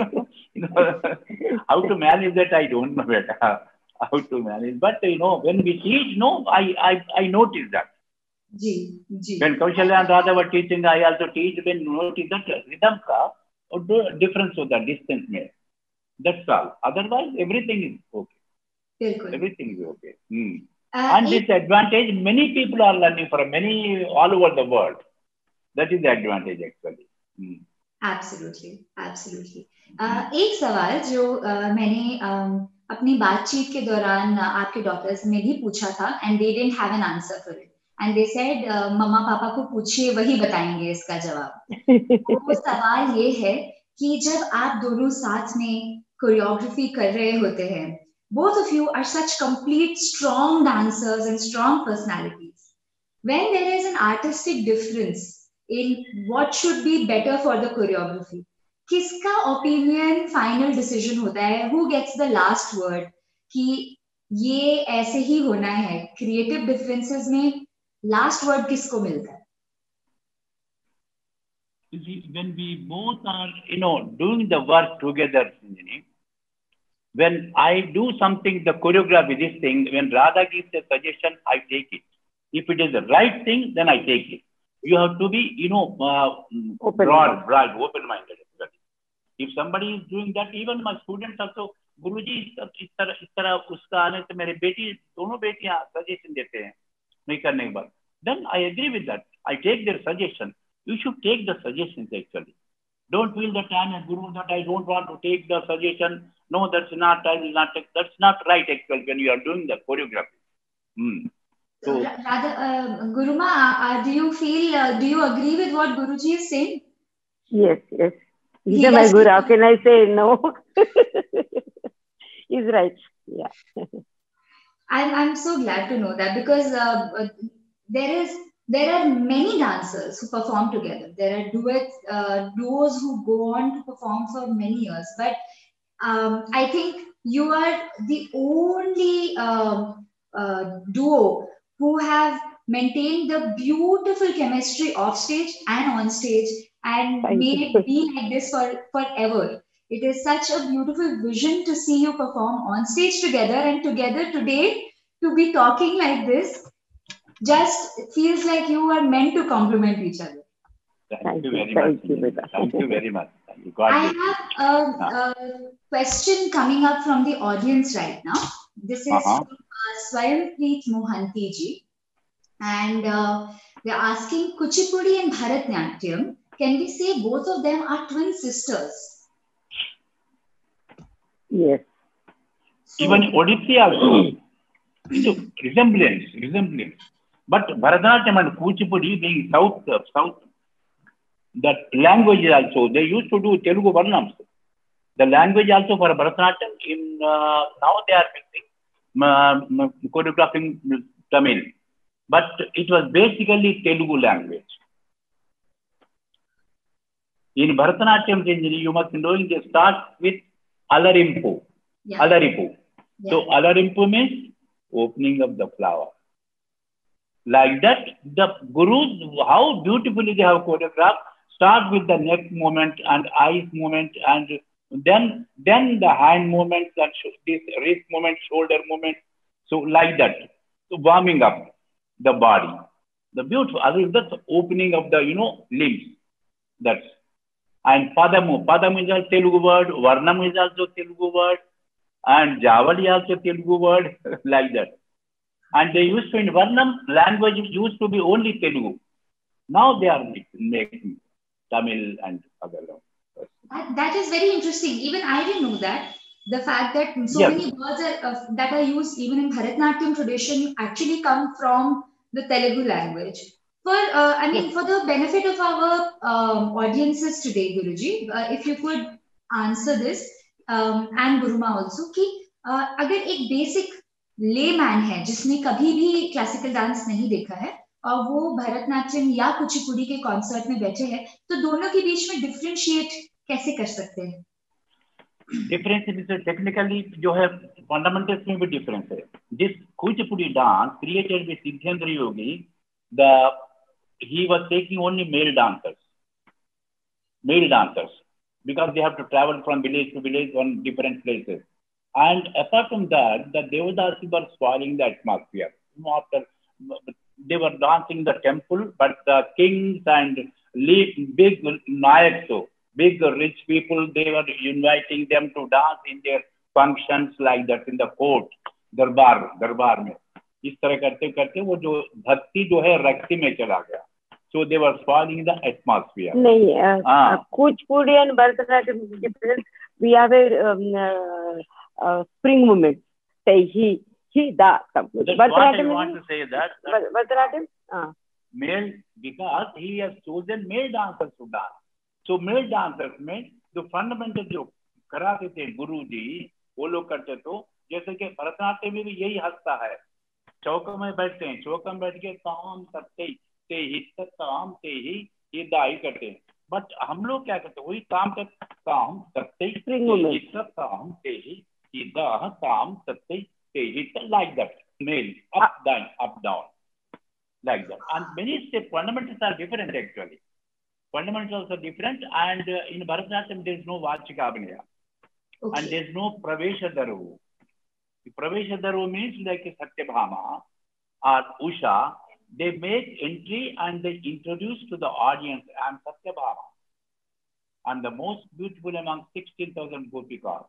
How to manage that, I don't know better. How to manage, but when we teach, I noticed that. When Kaushalya and Radha were teaching, I also teach. When notice that rhythm ka difference of the distance mein. That's all. Otherwise, everything is okay. Everything is okay. And this advantage, many people are learning from all over the world. That is the advantage actually. Absolutely. एक सवाल जो मैंने अपनी बातचीत के दौरान आपके doctors ने भी पूछा था, and they didn't have an answer for it. And they said, मम्मा पापा को पूछिए, वही बताएंगे इसका जवाब. वो सवाल ये है कि जब आप दोनों साथ में कोरियोग्राफी कर रहे होते हैं, both of you are such complete strong dancers and strong personalities. When there is an artistic difference in what should be better for the choreography, किसका opinion final decision होता है? Who gets the last word? कि ये ऐसे ही होना है. Creative differences में last word किसको मिलता है? When we both are, doing the work together, when I do something, the choreography, this thing, when Radha gives a suggestion, I take it. If it is the right thing, then I take it. You have to be, broad, open-minded. If somebody is doing that, even my students also, Guruji, इस तरह उसका आने से मेरे बेटी, दोनों बेटियां suggestion देते हैं, नहीं करने के बाद. Then I agree with that. I take their suggestion. You should take the suggestions actually. Don't feel that I am a guru, that I don't want to take the suggestion. No, that's not, I will not take. That's not right actually when you are doing the choreography. So, rather, Guruma, do you agree with what Guruji is saying? Yes. He's my guru. How can I say no? He's right. Yeah. I'm so glad to know that, because there are many dancers who perform together. There are duos who go on to perform for many years. But I think you are the only duo who have maintained the beautiful chemistry off stage and on stage and made it be like this forever. It is such a beautiful vision to see you perform on stage together, and together today to be talking like this just feels like you are meant to complement each other. Thank you very much. Thank you very much. I have a question coming up from the audience right now. This is from Swayampreet Mohanty ji, and they're asking, Kuchipudi and Bharatnatyam, can we say both of them are twin sisters? Yes. So, even Odissi also, resemblance. But Bharatanatyam and Kuchipudi being south, that language also, they used to do Telugu Varnams. The language also for Bharatanatyam, now they are mixing, choreographing Tamil. But it was basically Telugu language. In Bharatanatyam, you must know, they start with Alarimpu. Yeah. Alaripu. Yeah. So Alarimpu means opening of the flower. Like that, the gurus, how beautifully they have choreographed, start with the neck movement and eyes movement, and then the hand movements and this wrist movement, shoulder movement. So like that, so warming up the body. The beautiful, that's the opening of the, limbs. That's, and Padamu. Padamu is a Telugu word, Varnam is also Telugu word, and Javali is also Telugu word, like that. And they used to, in Varnam, language used to be only Telugu. Now they are making Tamil and other languages. That is very interesting. Even I didn't know that. The fact that so many words that are used even in Bharatnatyam tradition actually come from the Telugu language. For the benefit of our audiences today, Guruji, if you could answer this, and Guruma also, कि अगर एक basic layman है जिसने कभी भी classical dance नहीं देखा है और वो भरतनाट्यम या कुचिपुड़ी के कॉन्सर्ट में बैठे हैं, तो दोनों के बीच में डिफरेंशिएट कैसे कर सकते हैं? डिफरेंस टेक्निकली जो है फंडामेंटल्स में भी डिफरेंस है. This Kuchipudi dance created by Siddhendra Yogi, he was taking only male dancers because they have to travel from village to village on different places. And apart from that, the Devadasi were spoiling the atmosphere. After they were dancing the temple, but the kings and big nayaks, so big rich people, they were inviting them to dance in their functions like that in the court, दरबार में. इस तरह करते करते वो जो भक्ति जो है रक्ति में चला गया. So they were spoiling the atmosphere. नहीं, Kuchipudi and Bharatanatyam difference. We have a spring movement. Say he da. That's what I want to say that Bharatanatyam, male, because he has chosen male dancers to dance. So male dancers में जो fundamental जो कराते थे गुरु जी, वो लोग करते तो जैसे कि भरतनाट्यम में भी यही हंसता है. चौक में बैठते हैं, चौक में बैठ के काम करते ही ये दाई करते हैं. बट हम लोग क्या करते हैं, वही काम करते ही like that, male up down like that. And many step fundamentals are different actually. Fundamentals are different, and in Bharatanatyam there is no Vachika Abhinaya, and there is no Pravesha Daru. Pravesha Daru means like Satyabhama or Usha. They make entry and they introduce to the audience, I am Satyabhama, and the most beautiful among 16,000 Gopikas.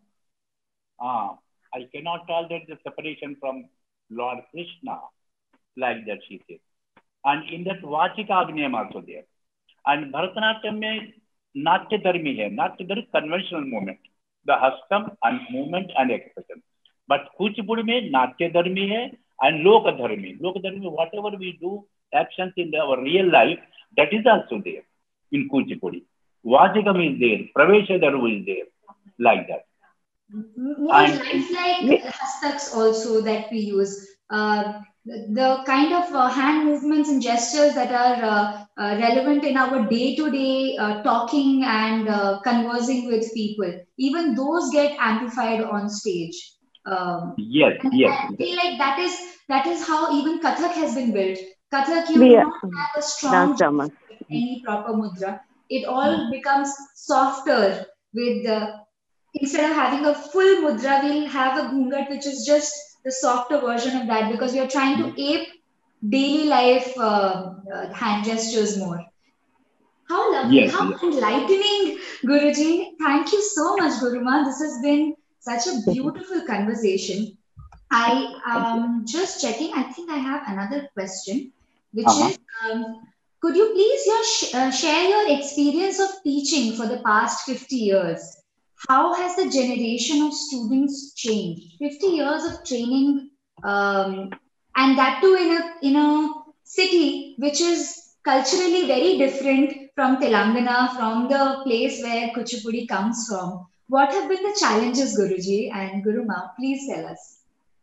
I cannot tolerate the separation from Lord Krishna, like that she says. And in that Vachika Abhinayam also there. And Bharatanatyam में नाट्य धर्मी है. नाट्य धर्मी conventional movement, the hastam and movement and expression. But Kuchipudi में नाट्य धर्मी है and लोक धर्मी. लोक धर्मी, whatever we do actions in our real life, that is also there in Kuchipudi. Vachikam is there, Pravesha Daru is there, like that. More lifelike hastaks also that we use. The kind of hand movements and gestures that are relevant in our day-to-day talking and conversing with people, even those get amplified on stage. Yes. I feel like that is That is how even Kathak has been built. Kathak, you do not have a strong any proper mudra. It all becomes softer with instead of having a full mudra, we'll have a ghungat, which is just the softer version of that, because we are trying to ape daily life hand gestures more. How lovely, how enlightening, Guruji. Thank you so much, Guruma. This has been such a beautiful conversation. I just checking. I think I have another question, which is, could you please share your experience of teaching for the past 50 years? How has the generation of students changed? 50 years of training, and that too in a city which is culturally very different from Telangana, from the place where Kuchipudi comes from. What have been the challenges, Guruji and Guruma? Please tell us.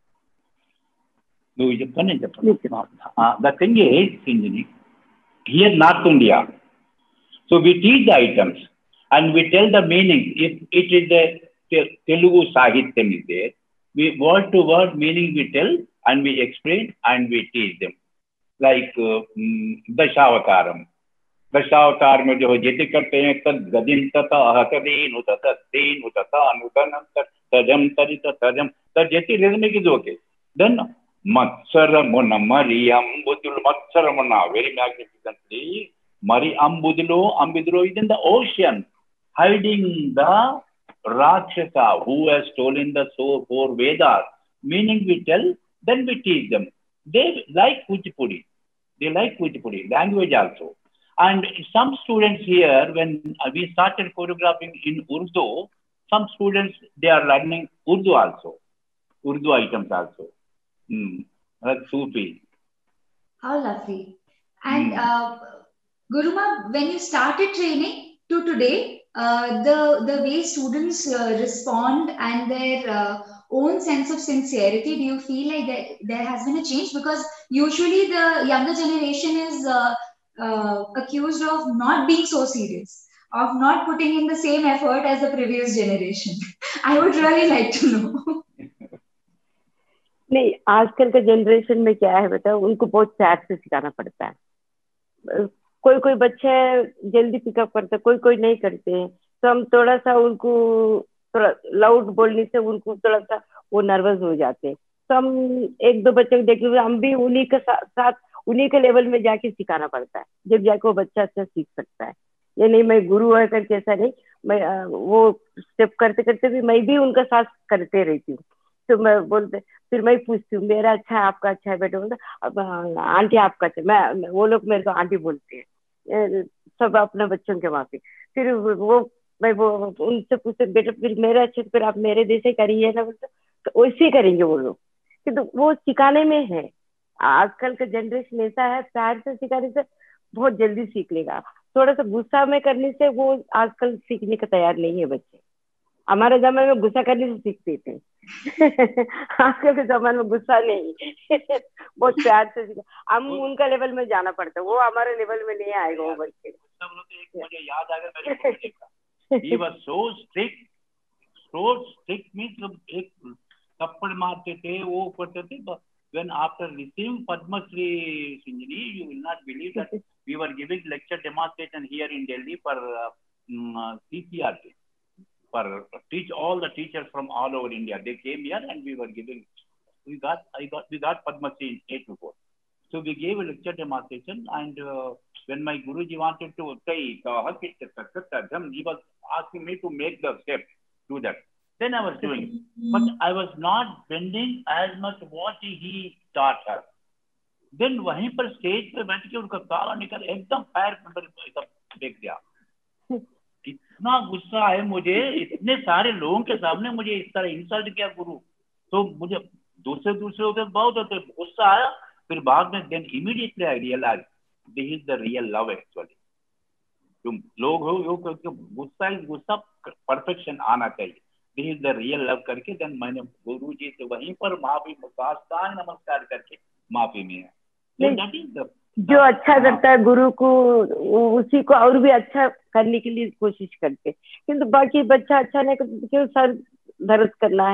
The thing is, Sinjini, here North India, so we teach the items and we tell the meaning. If it is the Telugu Sahityam is there, we word to word meaning we tell and we explain and we teach them. Like Dashavataram. Dashavatar में जो जिति करते हैं तद गदिन तथा अहतदीन उततदीन उततानुतनं तजम तरित तजम तजति rhythmic is okay. Then Matsara Muna Mari Ambudul Matsara Muna, very magnificently. Mari Ambudulu Ambidulu is in the ocean, hiding the Rakshasa who has stolen the soul for Vedas. Meaning we tell, then we teach them. They like Kuchipudi. They like Kuchipudi, language also. And some students here, when we started choreographing in Urdu, some students, they are learning Urdu also. Urdu items also. Like Sufi. How lovely. And Guruma, when you started training to today, the way students respond and their own sense of sincerity, do you feel like there has been a change? Because usually the younger generation is accused of not being so serious, of not putting in the same effort as the previous generation. I would really like to know. नहीं, आजकल के generation में क्या है बताओ, उनको बहुत प्यार से सिखाना पड़ता है. कोई कोई बच्चे जल्दी पिकअप करते, कोई कोई नहीं करते हैं. तो हम थोड़ा सा उनको थोड़ा लाउड बोलने से उनको थोड़ा सा वो नर्वस हो जाते हैं. तो हम एक दो बच्चे को देखे हुए हम भी उन्हीं के साथ उन्हीं के लेवल में जाके सिखाना पड़ता है, जब जाके वो बच्चा अच्छा सीख सकता है. ये नहीं मैं गुरु है करके ऐसा नहीं, मैं वो स्टेप करते करते भी मैं भी उनका साथ करते रहती हूँ. तो मैं बोलते, फिर मैं पूछती हूँ मेरा अच्छा है आपका अच्छा है बेटा, बोलते अब आंटी आपका अच्छा. मैं वो लोग मेरे को आंटी बोलते हैं सब अपने बच्चों के वहाँ पे. फिर वो मैं वो उनसे पूछते बेटा फिर मेरा अच्छे फिर आप मेरे जैसे करिए ना, बोलते तो वैसे करेंगे वो लोग. किंतु वो सिखाने में है. आजकल का जनरेशन ऐसा है, प्यार से सिखाने से बहुत जल्दी सीख लेगा. थोड़ा सा गुस्सा में करने से वो आजकल सीखने का तैयार नहीं है बच्चे. हमारे जमाने में गुस्सा करने से सीखते थे. आजकल के जमाने में गुस्सा नहीं. बहुत प्यार से सीखा. हम उनका लेवल में जाना पड़ता है, वो हमारे लेवल में नहीं आएगा वो बच्चे. मुझे याद आ गया मेरे गुरुजी का. He was so strict. So strict means एक थप्पड़ मारते थे, वो करते थे. When after receiving Padma Shri, Sinjini, you will not believe that we were giving lecture demonstration here in Delhi for CCRT, for teach all the teachers from all over India. They came here and we were giving. We got Padma Shri in 8-4. So we gave a lecture demonstration, and when my Guruji wanted to say, he was asking me to make the step, do that. Then I was doing, but I was not bending as much what he taught her. Then वहीं पर stage पे बैठ के उनका काला निकल एकदम पैर पर देख दिया. इतना गुस्सा है मुझे, इतने सारे लोगों के सामने मुझे इस तरह इंसल्ट किया गुरु. तो मुझे दूसरे होते बहुत होते गुस्सा आया. फिर बाद में then immediately I realized this is the real love actually. तुम लोग हो गुस्सा परफेक्शन आना चाहिए. This is the real love करके then मैंने गुरु जी से वहीं पर माफी साष्टांग नमस्कार करके माफी में है. जो अच्छा करता है गुरु को उसी को और भी अच्छा करने के लिए कोशिश करते. किंतु बाकी बच्चा अच्छा नहीं क्यों सर दर्द करना है,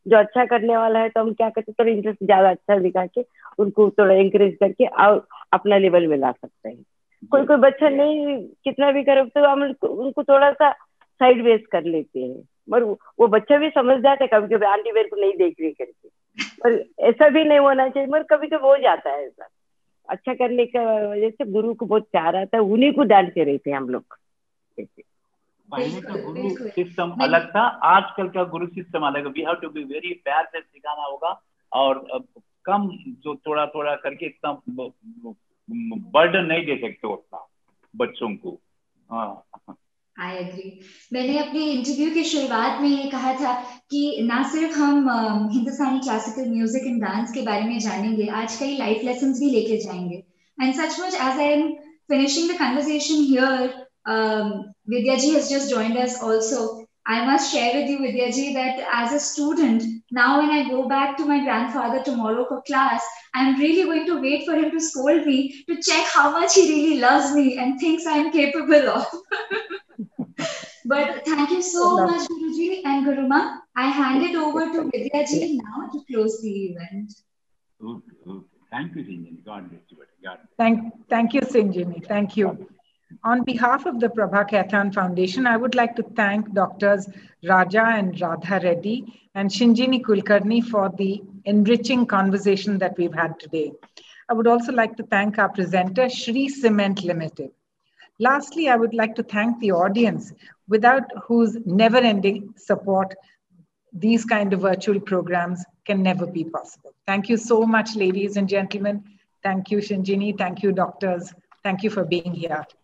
जो अच्छा करने वाला है तो हम क्या करते हैं, थोड़ा इंटरेस्ट ज्यादा अच्छा दिखा के उनको थोड़ा इंकरेज करके और अपना लेवल में ला सकते हैं। कोई कोई बच्चा नहीं कितना भी करे तो हम उनको थोड़ा सा साइड वेज कर लेते हैं, पर वो बच्चा भी समझ जाता है कभी कभी आंटी मेरे को नहीं देख रही करके, पर ऐसा भी नहीं होना चाहिए, मगर कभी कभी हो जाता है ऐसा। अच्छा करने का वजह से गुरु को बहुत प्यार आता है, उन्हीं को डांटते रहते हैं हम लोग। पहले का गुरु सिस्टम अलग था, आजकल का गुरु सिस्टम अलग है। We have to be very प्यार से सिखाना होगा और कम जो थोड़ा थोड़ा करके इतना बर्डन नहीं दे सकते उतना बच्चों को। I agree. मैंने अपने इंटरव्यू की शुरुआत में ये कहा था कि ना सिर्फ हम Hindustani classical music and dance के बारे में जानेंगे, आज कई लाइफ लेसन्स भी लेके जाएंगे। एंड सचमुच as I am finishing the conversation here, Vidya ji has just joined us also. I must share with you, Vidya ji, that as a student, now when I go back to my grandfather tomorrow for class, I'm really going to wait for him to scold me to check how much he really loves me and thinks I'm capable of. But thank you so much, Guruji and Guruma. I hand it over to Vidya ji now to close the event. Okay. Thank you, Sinjini. God bless you. Thank you, Sinjini. Thank you. On behalf of the Prabha Khaitan Foundation, I would like to thank Doctors Raja and Radha Reddy and Sinjini Kulkarni for the enriching conversation that we've had today. I would also like to thank our presenter, Shri Cement Limited. Lastly, I would like to thank the audience, without whose never-ending support these kind of virtual programs can never be possible. Thank you so much, ladies and gentlemen. Thank you, Sinjini. Thank you, doctors. Thank you for being here.